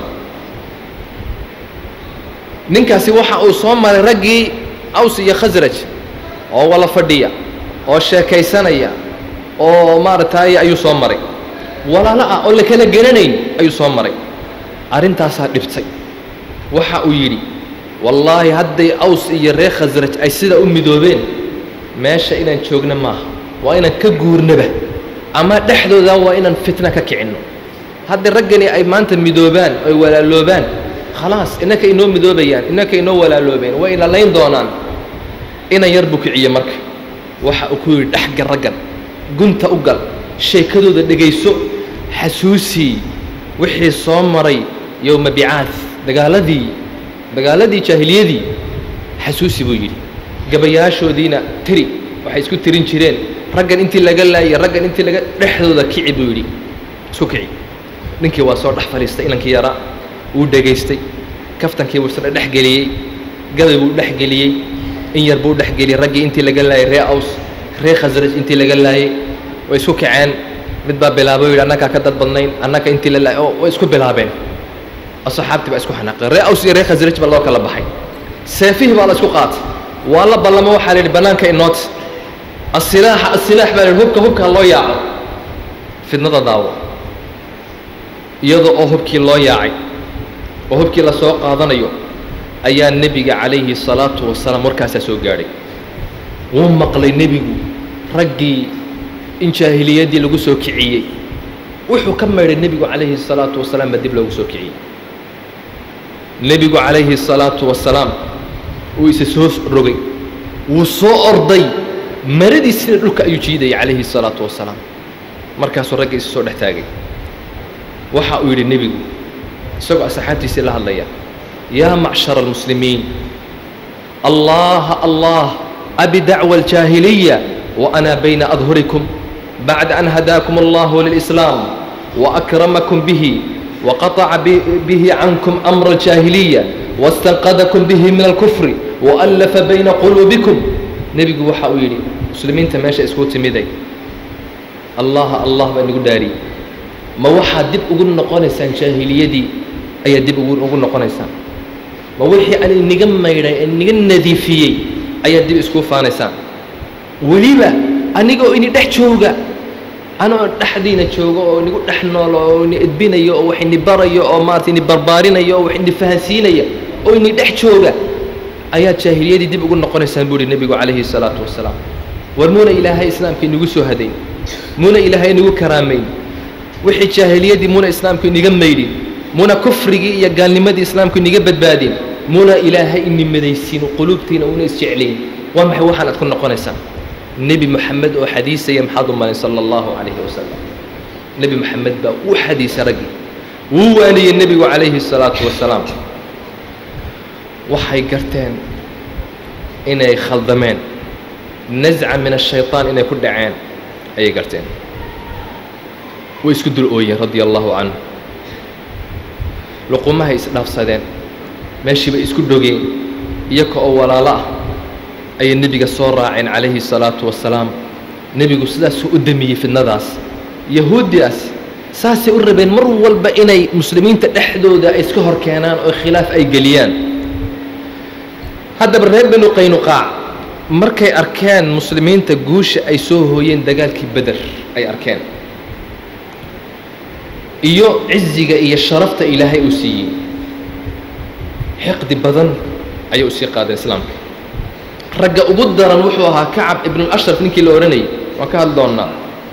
ninkaasi waxa uu soo maray raggii aws iyo khasraj oo wala fadhiya oo sheekaysanaya oo maaragtay ayuu soo maray walaalo ah oo la kala garanayn ayuu soo maray arrintaasaa dhibtay waxa uu yidhi wallaahi hadday aws iyo reer khasraj ay sida u midoobeen meesha inaan joogno maaha waa inaan ka guurnaba ama dhexdooda waa inaan fitna ka kicinno haddii raggani ay maanta midoobaan ay walaaloobaan khalaas innaka inoo midoobayaan innaka inoo walaaloobeen way ina layn doonaan inan yar buu kiciye marka waxa uu ku yidhi dhexgal raggan gunta u gal sheekadooda dhegayso xasuusii wixii soo maray yowma bicaad dagaaladii jaahiliyadii xasuusi buu yidhi gabayaashoodiina tiri waxay isku tirin jireen raggan intii laga laayay raggan intii laga dhexdooda kici buu yidhi isku kici ninkii waa soo dhex fadhiistay inankii yaraa wuu dhegaystay kaftankii buu isna dhex geliyey gabay buu dhex geliyey in yar buu dhex geliyey raggii intii laga laayay reer aws reer khasraj intii laga laayay way isku kaceen mid baa bilaabay yidhi annagaa ka dad badnayn annaka intii la laayay oo way isku bilaabeen asxaabtii baa isku xanaaqeen reer aws iyo reer khasraj baa loo kala baxay seefihii baa la isku qaatay waa la ballamo waxaa la yidhi bannaanka inoot السلاح baa hubka loo yaaco fidnada daawo iyadoo oo hubkii loo yaacay oo hubkii la soo qaadanayo ayaa nebiga calayhi salaatu wasalaam warkaasaa soo gaadhay wuu maqlay nebigu raggii in jaahiliyaddii lagu soo kiciyey wuxuu ka maydhay nebigu calayhi salaatu wasalaam baa dib loogu soo kiciyey nebigu calayhi salaatu wasalaam wuu isa soo rogay wuu soo orday maradiisina dhulka ayuu jiidayay calayhi salaatu wasalaam markaasuu ragga isa soo dhex taagay waxa uu yidhi nebigu isagoo asxaabtiisii la hadlaya yaa macshara almuslimiin allah abi dacwa aljaahiliya wa ana bayna adhurikum bacda an hadaakum allahu lilislaam وأكرمكم به وقطع به عنكم أمر الجاهلية واستنقذكم به من الكفر وألف بين قلوبكم نبي وحا ويلي مسلمين تماشى اسكوت ميدي الله بأن يقول داري ما وحا دب أقول نقونيسان جاهلية دي أي دب أقول نقونيسان ما وحي أن نجم ميري أن نجم نذيفيي أي دب اسكو فانيسان وليبا أن يقول إني دحشوغا أنا دحدينا جوجو أو نقول نحن أو نبينا يو أو حين برايو أو مارتين بربارين يو أو حين فهسين يو أو إني دحشوجا آيات جاهلية دي بيقول نقول سنبول النبي عليه الصلاة والسلام ورمونا إلى هاي إسلام كي نقول هذين مونا إلى هاي نقول كرامين وحي جاهلية دي مونا إسلام كي نجم ميرين مونا كفر يا قال لمدي إسلام كي نجبد بادين مونا إلى هاي إني مديسين وقلوبتين وناس جعلين وما هو حنا تكون نقول إسلام نبي محمد وحديث يمحض من صلى الله عليه وسلم نبي محمد وحديث رجل ووالي النبي عليه الصلاة والسلام وحي قرتين إنه يخلدمان نزعة من الشيطان إنه يكون عين أي قرتين ويسكد الأوية رضي الله عنه لقومها يسلاف صدين ماشي بيسكد دوغين يكو أولا لا أي النبي صلى عليه الصلاة والسلام نبي قصدا سوء دمي في الناس يهودياس ساسي قربين مر والبا إني مسلمين تحدوا دا إسكهر كانان أو خلاف أي قليان هذا بالرهب بنو قينقاع مركي أركان مسلمين تقوش أي سوهوين دقال كي بدر أي أركان إيو عزيق إيا الشرفت إلهي أسي حقد بدن أي أسي قادة إسلامك رجع أقدر نوحها كعب ابن الأشرف نكي لورني وكهل دونا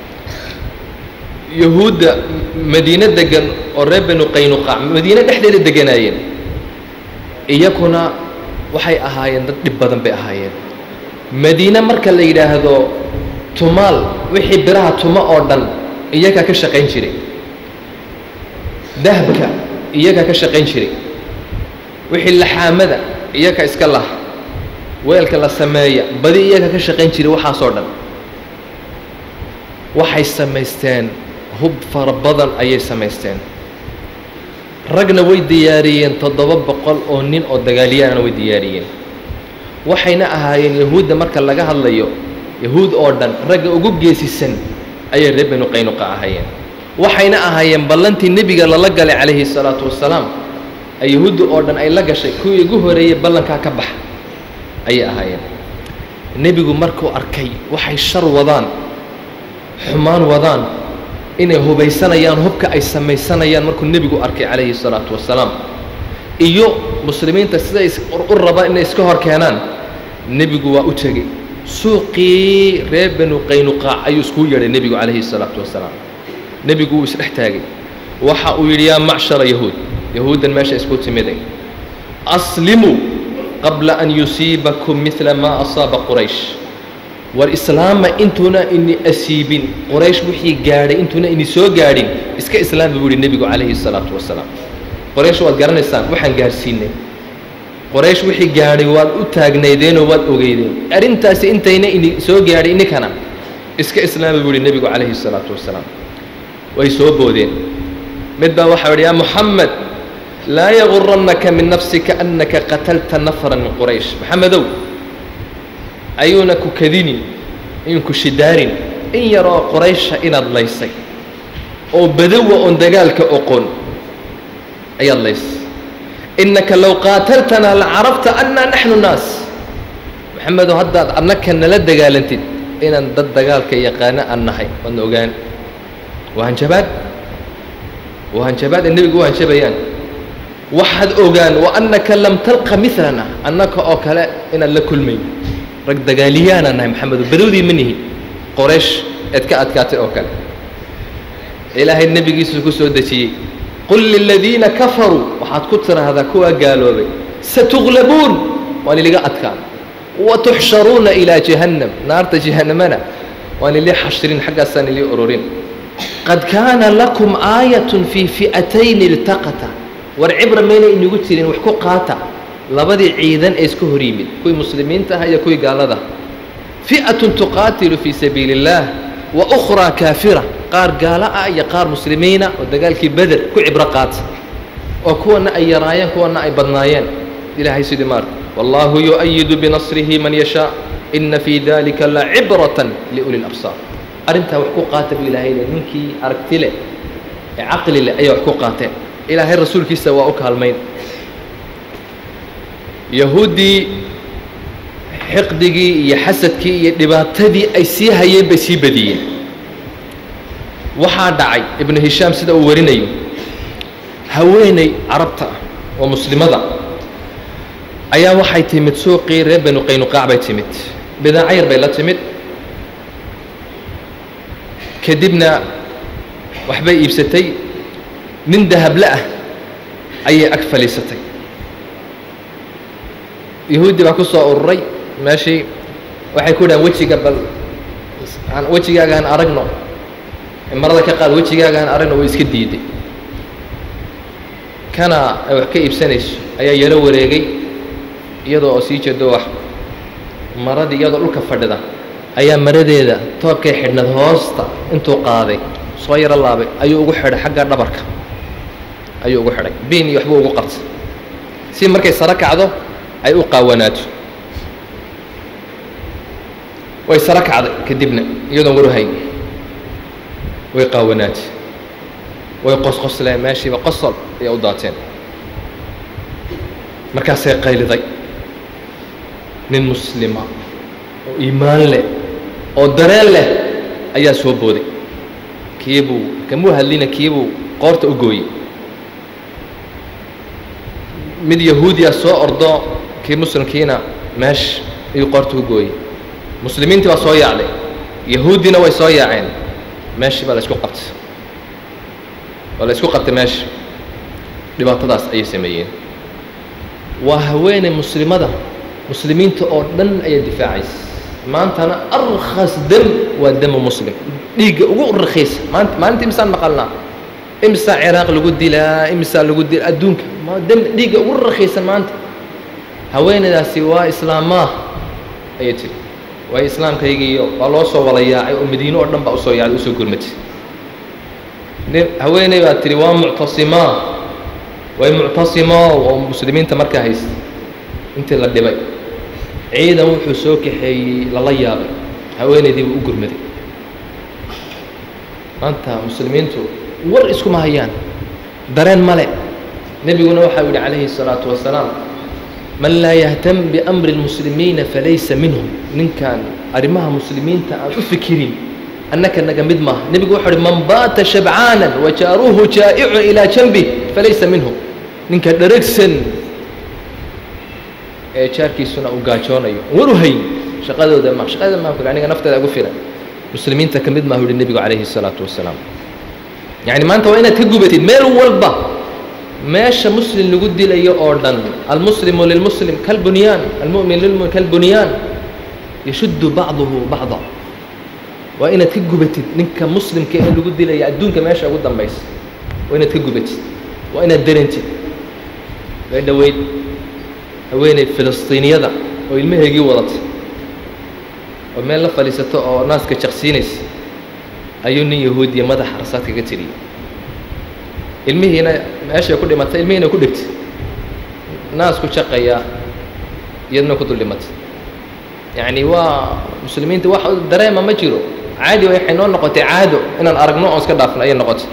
يهود مدينة دجن قريب بنو قينقاع مدينة دحدة الدجناين إياكونا وحي أهاين دبضن بأهاين مدينة مركز اللي هذا تمال وحي براها تما أردن إياك كشقين شري ذهبك إياك كشقين شري وحي اللحامة إياك إسكالله weelka la sameeya badi iyaga ka shaqayn jiray waxa soo dhan waxay sameysteen hub fara badan ayay sameysteen ragna way diyaariyeen 700 oo nin oo dagaaliyana way diyaariyeen waxayna ahaayeen yahuudda marka laga hadlayo yahuud oo dhan ragga ugu geesisan ayay reer banu qaynuqa ahaayeen waxayna ahaayeen ballantii nabiga la galay calayhi salaatu wasalaam ay yahuudda oo dhan ay la gashay kuwii ugu horeeyay ballanka ka bax أي أهاين النبي مركو أركي وحي شر وضان حمان وضان إنه هو بيسنا يان هبك أي سمي سنة يان مركو النبي أركي عليه الصلاة والسلام إيو مسلمين تسليس قربا إنه يسكهر كيانان النبي وأتجي سوقي ريبن وقينقاع أي سكوير النبي عليه الصلاة والسلام النبي يسرحتاجي وحا يا معشر يهود ماشي اسكوت ميدي أسلموا قبل أن يصيبكم مثل ما أصاب قريش والإسلام إنتنا إني أسيبين قريش وحي قاري إنتنا إني سو قارين إسكا إسلام بيقول النبي عليه الصلاة والسلام قريش وقرن الإسلام وحن قارسيني قريش وحي قاري واد أتاقنيدين واد أغيدين أرنتاسي إنتينا إني سو قاري إني كان إسكا إسلام بيقول النبي عليه الصلاة والسلام ويسو بودين مدبا وحور يا محمد لا يغرنك من نفسك أنك قتلت نفرا من قريش محمدو أيونك كذيني إنك شدار إن يرى قريش إن الليسي أو بدو أن دقالك أقول أي الليس إنك لو قاتلتنا لعرفت أننا نحن الناس محمدو هداد أنك نلد قال أنت inaan dad dagaalka yaqaana aan nahay waadna ogaan waa hanjabaad nebigu u hanjabayaan waxaad ogaan wa annaka lam talqa milana annaka oo kale inaan la kulmayn rag dagaaliyaanaan nahay maxamedo badowdii ma nihi qoraysh eed ka adkaatay oo kale ilaahay nebigiisu ku soo dejiyey qul liladiina kafaruu waxaad ku tiraahdaa kuwaa gaaloobay satuglabuun waan iliga adkaan watuxsharuuna ilaa jahannam naarta jahannamana waan ili xashrin xaggaasaan ili ururin qad kaana lakum aayatun fii fi'atayni iltaqata war cibra mayna inagu jirin wax ku qaata labadii ciidan ee isku hor yimid kuwii muslimiinta ah iyo kuwii gaalada fi'atun tuqaatilu fii sabiili اllaah wa ukhraa kaafira qaar gaalo ah iyo qaar muslimiina oo dagaalkii beder ku cibro qaata oo kuwana ay yaraayeen kuwana ay badnaayeen ilaahay sidii maarta wallaahu yu'ayidu binasrihi man yashaa ina fii dalika lacibratan liuli labsaar arrintaa wax ku qaata buu ilaahay le ninkii aragti leh ee caqli leh ayaa wax ku qaateen ilaahay rasuulkiisa waa u kaalmayn yahuuddii xiqdigii iyo xasadkii iyo dhibaatadii ay sii hayeen bay sii badiyeen waxaa dhacay ibnu hishaam sida uu warinayo haweeney carabta ah oo muslimada ayaa waxay timid suuqii reer banu qaynuqaac bay timid bidaaco yar bay la timid kadibna waxbay iibsatay nin dahable ah ayay ag faliisatay yahuudi baa ku soo ururay meeshii waxay ku dhahaan wejiga bal wejigaagaan aragno marada ka qaad wejigaagaan aragno way iska diiday kana ay wax ka iibsanayso ayaa yaro wareegay iyadoo oo sii jeedo wax maradii iyadoo dhulka fadhida ayaa maradeeda toobkay xidhnad hoosta intuu qaaday soo yaro laabay ayuu ugu xidhay xagga dhabarka ayuu ugu xidhay biin iyo waxbuu ugu qabtay si markay saro kacdo ay u qaawanaato way saro kacday kadibna iyadoon waruhayn way qaawanaatay way qosqosleen meeshiiba qosol ayay u daateen markaasay qayliday nin muslima oo iimaan leh oo dareen leh ayaa soo booday kiibuu kamuu hadlina kiibuu qoorta u gooyey mid yahuudiya soo ordo kii muslimkiina meesh ayuu qoorta u gooyey muslimiintii baa soo yaacday yahuuddina way soo yaaceen meeshii baa la isku qabtay waa la isku qabtay meesha dhibaatadaas ayay sameeyeen waa haweeney muslimada muslimiinta oo dhan ayaa difaacaysa maantana arkhas dam waa damu muslim dhiigga ugu rakhiisa maalinta imisaan maqalnaa imisa ciraaq lagu dilaa imisa lagu dila adduunka dhiigga ugu rakhiisan maanta haweeneydaasi waa islaamaa ayay tiri waayo islaamkaygiiyo waa loo soo wala yaacay oo madiino oo dhan baa usoo yaacday usoo gurmatay haweeney baa tiri waa muctasimaa way muctasimaa oo muslimiinta markaa haysta intii la dhibay ciidan wuxuu soo kaxeeyey lala yaabay haweeneydii buu u gurmaday maanta muslimiintu war iskuma hayaan dareen male nebiguna waxau yidhi calayhi الsalaatu wasalaam man laa yahtam biamri اlmuslimiina falaysa minhum ninkaan arrimaha muslimiinta aan u fikirin annaka naga mid maaha nebigu wuxuu uhi man baata shabcaanan wajaaruuhu jaa'icun ilaa janbih falaysa minhum ninka dharagsan ee jaarkiisuna uu gaajoonayo war u hayn shaqadooda ma aniga nafteeda ugu filan muslimiinta ka mid maahu yihi nebigu calayhi الsalaatu wasalaam yacni maanta waa inaad ka gubatid meel walba meesha muslim lagu dilayo oo dhan almuslimu lilmuslim kalbunyaan almu'min lilmu'min kalbunyaan yashuddu bacduhu bacda waa inaad ka gubatid ninka muslimka ee lagu dilaya adduunka meesha ugu dambaysa waa inaad ka gubatid waa inaad dareentid way dhoweyd haweeney filistiiniyada oo ilmaheegii wadatay oo meel la fadhiisato oo naaska jaqsiinaysa ayuu nin yahuudiya madaxa rasaad kaga tiriyey ilmihiina meeshay ku dhimatay ilmihiina ku dhigtay naasku jaqayaa iyadna ku dul dhimatay yacni waa muslimiinta wax dareema ma jiro caadi waxay noo noqotay caado inaan aragno oon iska dhaafno ayay noqotay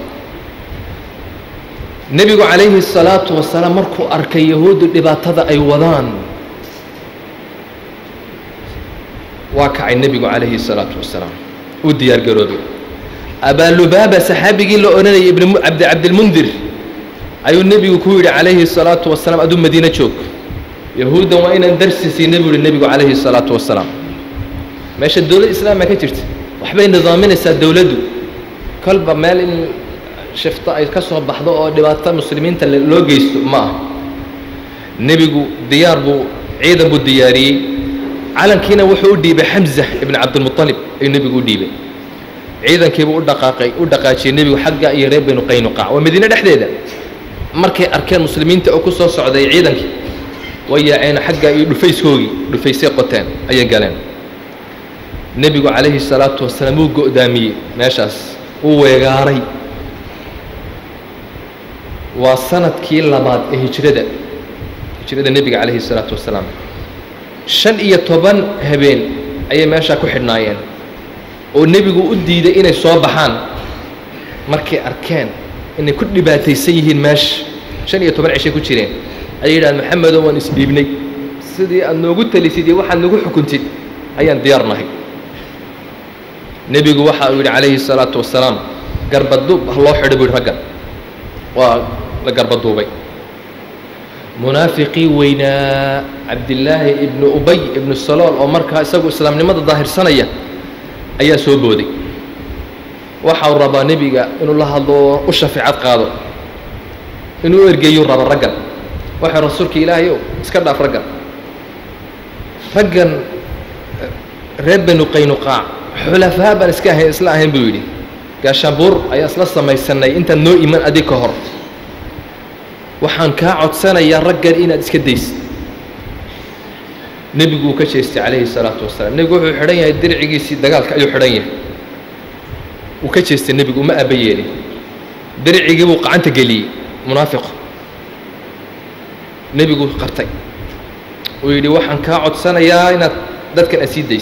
nebigu calayhi الsalaatu wasalaam markuu arkay yahuuddu dhibaatada ay wadaan واقع النبي عليه الصلاة والسلام وديار قروبي أبا لبابة صحابي له أنا ابن عبد المنذر أي النبي كوير عليه الصلاة والسلام أدوم مدينة شوك يهودا وين ندرس النبي عليه الصلاة والسلام ماشي الدولة الإسلام ما كترت وحبين نظامين الدولة دو كلب مال شفت أي كسر بحضاء دبعت المسلمين تلو جيست ما النبي ديار بو عيدا بو دياري علن كينا وحودي بحمزة ابن عبد المطلب النبي ديبه عيدا كيبو دقاقي النبي حقا يريب بين قينقاع ومدينة دحديدة markay arkeen muslimiinta oo ku soo socday ciidankii way yaaceen xagga iyo dhufeysay qoteen ayay galeen nabigu calayhi salaatu wasalaam uu go'daamiyay meeshaas uu weegaaray waa sanadkii labaad ee hijrada nabiga calayhi salaatu wasalaam 15 habeen ayay meesha ku xidhnaayeen oo nabigu u diiday inay soo baxaan markay arkeen إن كل باتي سيهن ماش شن يتبرع شيء كتيرين أيضا محمد وان اسبيبني سيدي أنو قلت لي سيدي واحد نقول حكمتي أيان ديارنا هي نبي واحد عليه الصلاة والسلام قرب الدوب الله حرب الرجل وقرب الدوبي منافقي وينا عبد الله ابن أبي ابن السلال أو مركها سقوا السلام لماذا ظاهر سنة أيا سوبودي waxaa rabaa nabiga inuu la hadlo u shafaacad qaado inuu ergeeyo raggan waxa rasuulka ilaahay iska dhaaf raggan reer banu qaynuqaa xulafaa baan iska ahayn isla ahayn buu yidhi gaashaanbuur ayaa isla samaysanay intaan noo iman adig ka hor waxaan kaa codsanayaa raggan inaad iska daysid nebigu uu ka jeestay calayhi salaatu wasalaam nebigu wuxuu xidhan yahay dircigiisii dagaalka ayuu xidhan yahay وكجست النبي وما أبيني درعي جبوا قعنت جلي منافق النبي يقول قرتي ويلي وحن كعد سنة يا إن ذاتك أسيد ديس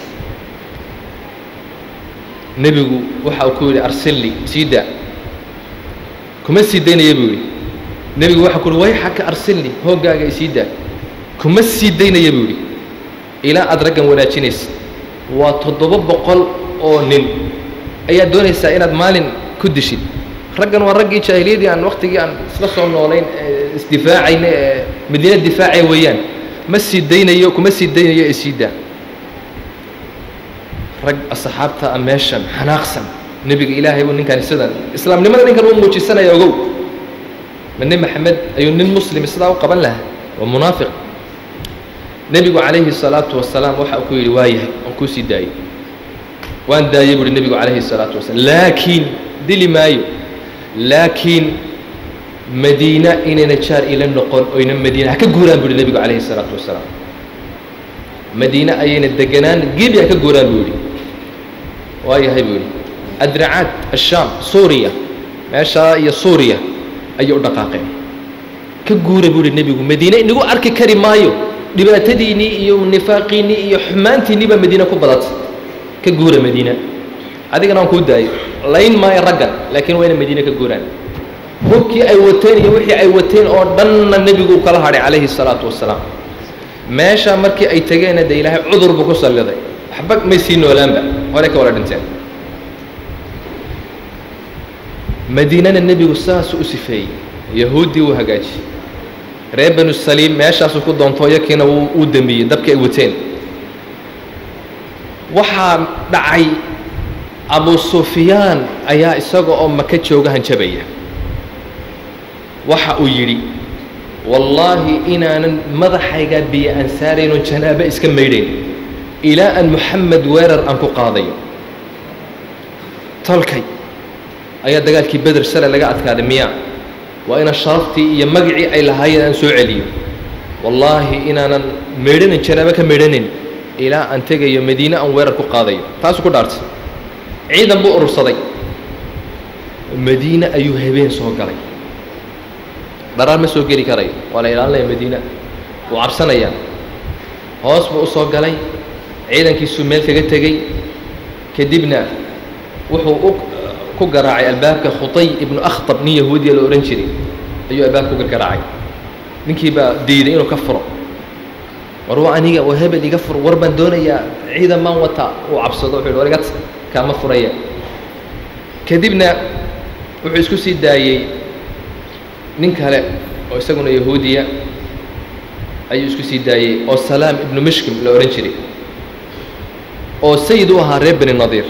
النبي يقول وحاول أرسل لي سيدا كم السيدين يبولي النبي يقول وحاول ويحك أرسل لي هو جا سيدا كم السيدين يبولي إلى أدرك ولا تنس وتضرب بقل أو نن ayaa doonaysaa inaad maalin ku dishid raggan waa raggii jaahiliyadii aan waqtigii aan isla soo noolayn isdifaacayna madiina difaacay weeyaan ma sii daynayo kuma sii daynayo isiida rag asxaabta ameeshan xanaaqsan nabiga ilaahay uu ninkan sidan islaamnimada ninkan uu muujisanaya ogow manne maxamed ayuu nin muslim sidaa u qaban lahaa waa munaafiq nabigu calayhi salaatu wasalaam waxa uu ku yidhi waayahay aan ku sii daayay وان دايب النبي عليه الصلاة والسلام لكن دلي مايو لكن مدينة إن نشار إلى النقل وإن مدينة كجوران بالنبي عليه الصلاة والسلام مدينة أين الدجنان جيب يا كجوران بولي وهي هاي بولي أدرعات الشام سوريا ماشا هي سوريا أي دقائق كجورة بولي النبي مدينة نقول أرك كريم مايو دبا تديني يو نفاقيني يو حمانتي نبا مدينة كبرت كجورة مدينة هذه كنا نقول داي لين ما يرجع لكن وين مدينة كجوران هوكي أيوتين يوحي أيوتين أو ضن النبي قال عليه الصلاة والسلام ماشى مركي أي تجينا ده إله عذر بقصة اللي ذي حبك ما يسين ولا أنبا ولا كولا بنتين مدينة النبي قصة سوسفي يهودي وهجاج ريبن السليم ماشى سكوت دونتويا كنا ودمي دبك أيوتين waxaa dhacay Abu Sufyaan ayaa isaga oo Maka jooga hanjabaya waxa uu yiri wallahi inaanan madaxayga biyo aan saarayno janaaba iska meydeen ilaa an Muhammad weerar aan ku qaadayo talkay ayaa dagaalkii Badr sare laga adkaaday miya waa ina sharaftii iyo magacii ay lahaayeen aan soo celiyo wallahi inaanan meydeen janaaba ka meydeen إلى أن تجي مدينة أو ويرك قاضي تاسو كدارت عيدا بؤر صدي مدينة أيها بين سوقري ضرر مسوقري كري ولا إلى الله مدينة وعرسنا يا هاس بؤصقري عيدا كيسو ملك جتجي كدبنا وحو كجراعي الباب كخطي ابن أخطب نية يهودي الأورنجري أيها الباب كجراعي نكيبا ديدين وكفروا warwa aniga oo hebel iga fur warban doonaya ciidaman wata oo cabsado wuxuu warigat kama furaya kadibna wuxuu isku sii daayay nin kale oo isaguna yahuudiya ayuu isku sii daayay oo Salaam ibn Mishkim la oran jiray oo sayid u ahaa reer Bani Nadiir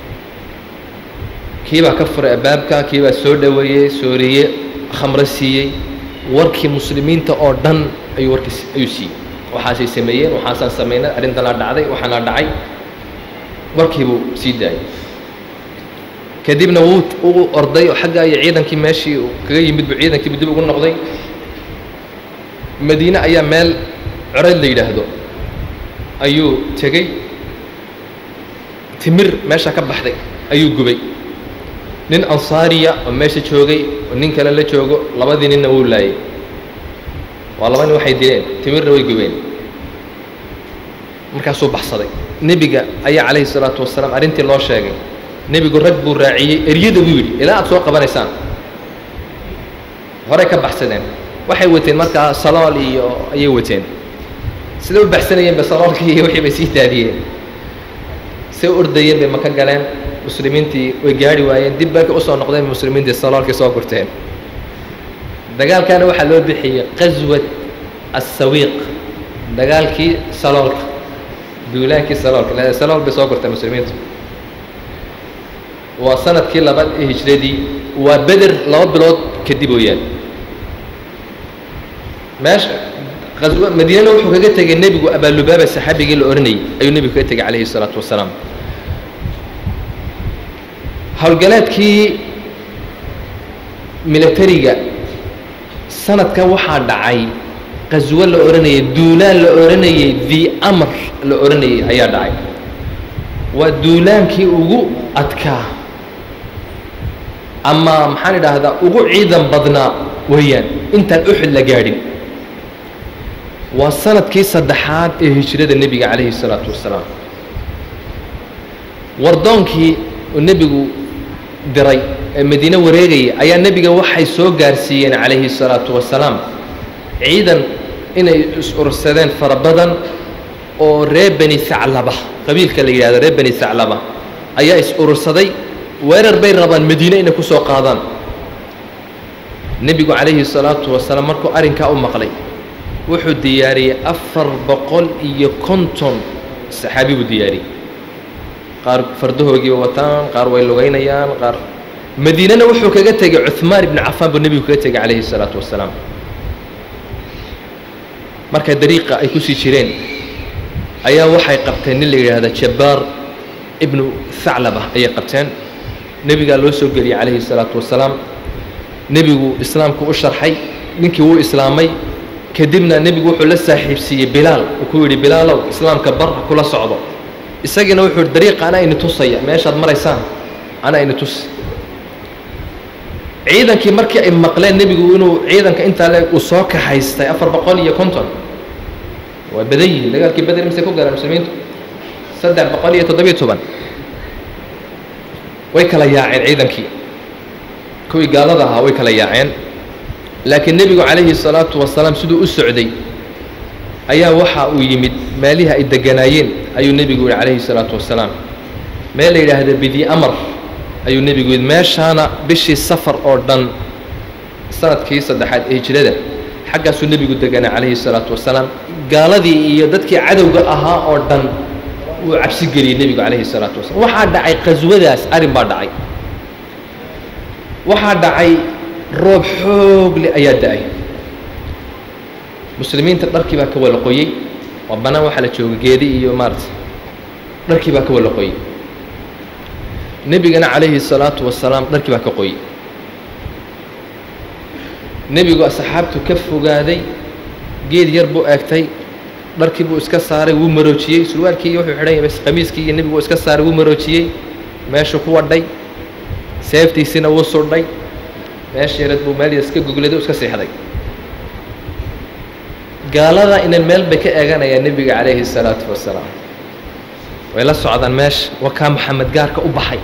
kiiba ka furay baabka kiiba soo dhaweeyay Suuriye khamra siiyay warkii muslimiinta oo dhan ayuu warkiis ayuu siiyay waxaasay sameeyeen waxaasan sameynaa arrintan la dhacday waxaana dhacay warkii buu sii daayay kadibna wuu orday xagga ay ciidankii meeshii kaga yimid buu ciidankii dib ugu noqday Madiina ayaa meel curad la yiraahdo ayuu tagay timir meesha ka baxday ayuu gubay nin ansaariya oo meesha joogay oo nin kale la joogo labadii ninna wuu laayay waa labani waxay dileen timirna way gubeen markaasuu baxsaday nebiga ayaa calayhi salaatu wasalaam arrintii loo sheegay nebigu rag buu raaciyey eryada buu yidhi ilaa aad soo qabanaysaan horey ka baxsadeen waxay wateen markaa salool iyo ayay wateen sida u baxsanayeen ba saloolkii iyo wixii bay sii daadiyeen say ordayeen bay maka galeen muslimiintii way gaari waayeen dib bay u soo noqdeen muslimiintii saloolkii soo gurteen dagaalkana waxa loo bixiyay qaswat as-sawiq dagaalkii saloolka duulaankii saloolka la salool bay soo gurtay muslimiintu waa sanadkii labaad ee hijradii waa Badr 2 bilood kadib weeyaan meesha qaswa Madiina wuxuu kaga tagay nabigu Abu Lubaaba saxaabigii la oranayay ayuu nabigu kaga tagay calayhi salaatu wasalaam hawlgalaadkii militariga sanadkan waxaa dhacay qaswa la oranayay duulaan la oranayay di amr la oranayay ayaa dhacay waa duulaankii ugu adkaa ama maxaan idhaahdaa ugu ciidan badnaa weeyaan intaan Uhud la gaadhin waa sanadkii saddexaad ee hijrada nabiga calayhi salaatu wasalaam wardoonkii oo nabigu diray ee Madiina wareegay ayaa nabiga waxay soo gaarsiiyeen calayhi salaatu wasalaam ciidan inay is-ursadeen farabadan oo reer Bani Thaclaba qabiilka la yiraahdo reer Bani Thaclaba ayaa is-ursaday weerar bay rabaan Madiina inay ku soo qaadaan nabigu calayhi salaatu wasalaam markuu arrinka u maqlay wuxuu diyaariyay 450 saxaabi buu diyaariyay qaar fardahoogii wataan qaar way lugaynayaan qaar Madiinana wuxuu kaga tagay Uthman ibn Affan buu nabigu kaga tagay calayhi salaatu wasalaam marka dariiqa ay ku sii jireen ayaa waxay qabteen nin la yiraahdo Jabbar ibn Thaclaba ayay qabteen nabiga loo soo geliyay calayhi salaatu wasalaam nabigu islaamku u sharxay ninkii uu islaamay kadibna nabigu wuxuu la saaxiibsiiyay Bilaal oo ku yiri Bilaalow islaamka bar kula socdo isagana wuxuu dariiqa ana in tusaya meeshaad maraysaan ana in tus ciidankii markii ay maqleen nabigu inuu ciidanka inta leeg u soo ka haystay 450 waa badayay dagaalkii Badr mise ku gaaraan muslimiintu 317 way kala yaaceen ciidankii kuwii gaalada ahaa way kala yaaceen laakiin nabigu calayhi salaatu wasalaam siduu u socday ayaa waxa uu yimid meeliha ay deganaayeen ayuu nabigu yiri calayhi salaatu wasalaam meel la yiraahdo bidi amr ayuu nabigu yiri meeshana bishii safar oo dhan sanadkii saddexaad ee hijrada xaggaasuu nabigu deganaa calayhi salaatu wasalaam gaaladii iyo dadkii cadowga ahaa oo dhan uu cabsi geliyay nabigu calayhi salaatu wasalaam waxaa dhacay qaswadaas arrin baa dhacay waxaa dhacay roob xoog leh ayaa da'ay muslimiinta dharkii baa ka wala qoyay waa banaan waxa la jooga geedi iyo maarta dharkii baa ka wala qoyay nabigana calayhi salaatu wasalaam dharkii baa ka qoyay nabigu asxaabtu ka fogaaday geed yar buu eegtay dharkii buu iska saaray wuu maroojiyay surwaalkii wuxuu xidhay bas qamiiskii iyo nabigu iska saaray wuu maroojiyay meesha ku wadhay seeftiisina wuu sudhay meesha yarad buu meel iska gogladay iska seexday gaalada inay meel bay ka eeganayaan nabiga calayhi salaatu wasalaam way la socdaan meesha waa ka maxamed gaarka u baxay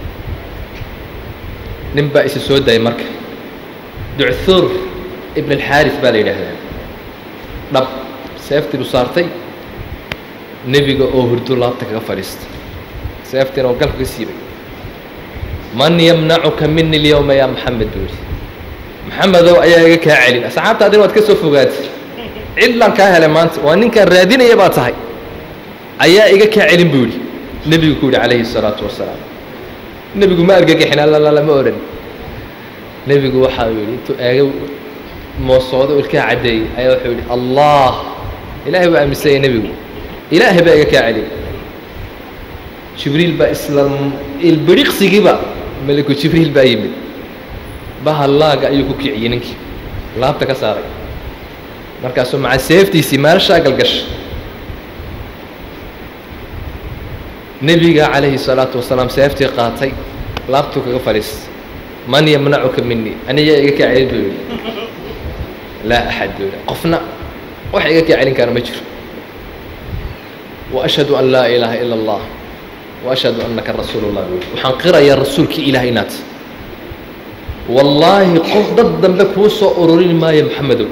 nin baa isa soo daayay marka ducthur ibn al-Harith baa la yiraahdaa dhab seeftii buu saartay nebiga oo hurdo laabta kaga fadhiistay seeftiina oo galka ka siibay man yamnacuka mini اlyawma ya maxamed buu yidhi maxamedow ayaa iga kaa celin asxaabtaadina waad ka soo fogaatay cidlaan kaa helay maanta waa ninkaan raadinaya baa tahay ayaa iga kaa celin buu yidhi nebigu ku yidhi calayhi الsalaatu wasalaam nebigu ma argagixin alla ma odhan nebigu waxa uu yidhi intuu eega moosoodo ilkaa caddeeyey ayaa wuxuu yidhi allah ilaahay baa aaminsanya nebigu ilaahay baa iga kaa celin jibriil baa isla ilbiriqsigiiba meliku jibriil baa yimid bahallaaga ayuu ku kiciyey ninkii laabta ka saaray markaasuu maca seeftiisii meelshaa galgashay nebiga calayhi الsalaatu wasalaam seeftii qaatay laabtuu kaga fadhiistay man yamnacuka mini aniyaa iga kaa celin buu yidhi laa axad buu yidhi qofna wax iga kaa celin kara ma jiro waashhadu an laa ilaaha ila اllah waashhadu annaka rasuulu اllah buu yidhi waxaan qirayaa rasuulkii ilaah inaad wallaahi qof dad dambe kuu soo ururin maayo maxamedow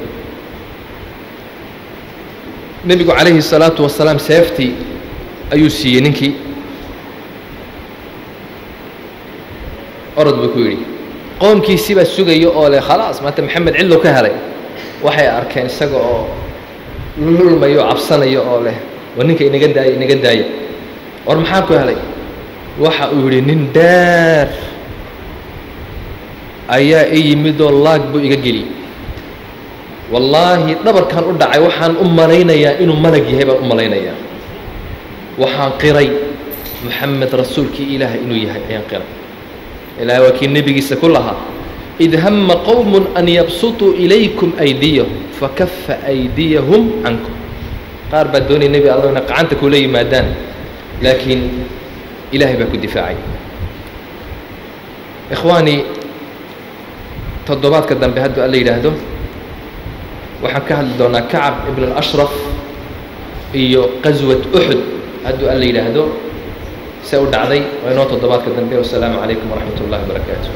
nebigu calayhi الsalaatu wasalaam seeftii ayuu siiyey ninkii orod buu ku yidhi qoomkiisii baa sugaya oo leh khalaas maanta maxamed cidlow ka helay waxay arkeen isaga oo lulmayo cabsanayo oo leh war ninka inaga daaya war maxaa ku helay waxa uu yidhi nin dheer ayaa i yimidoo laag buu iga geliyey wallaahi dhabarkan u dhacay waxaan u malaynayaa inuu malag yahay baan u malaynayaa waxaan qiray maxamed rasuulkii ilaahay inuu yahay ayaan qiray ilaahay waa kii nebigiisa ku lahaa id hama qowm an yabsutuu ilaykum aydiyahum fakafa aydiyahum cankum qaar baa doonaya nebi alla inay gacanta kula yimaadaan laakiin ilaahay baa ku difaacay ikhwaanii toddobaadka dambe hadduu alla yidhaahdo waxaan ka hadli doonaa kacab ibn اlashraf iyo qaswat uxud hadduu alla yidhaahdo se u dhacday waa inoo toddobaadka dambe wasalaamu calaykum waraxmat ullahi wabarakaatu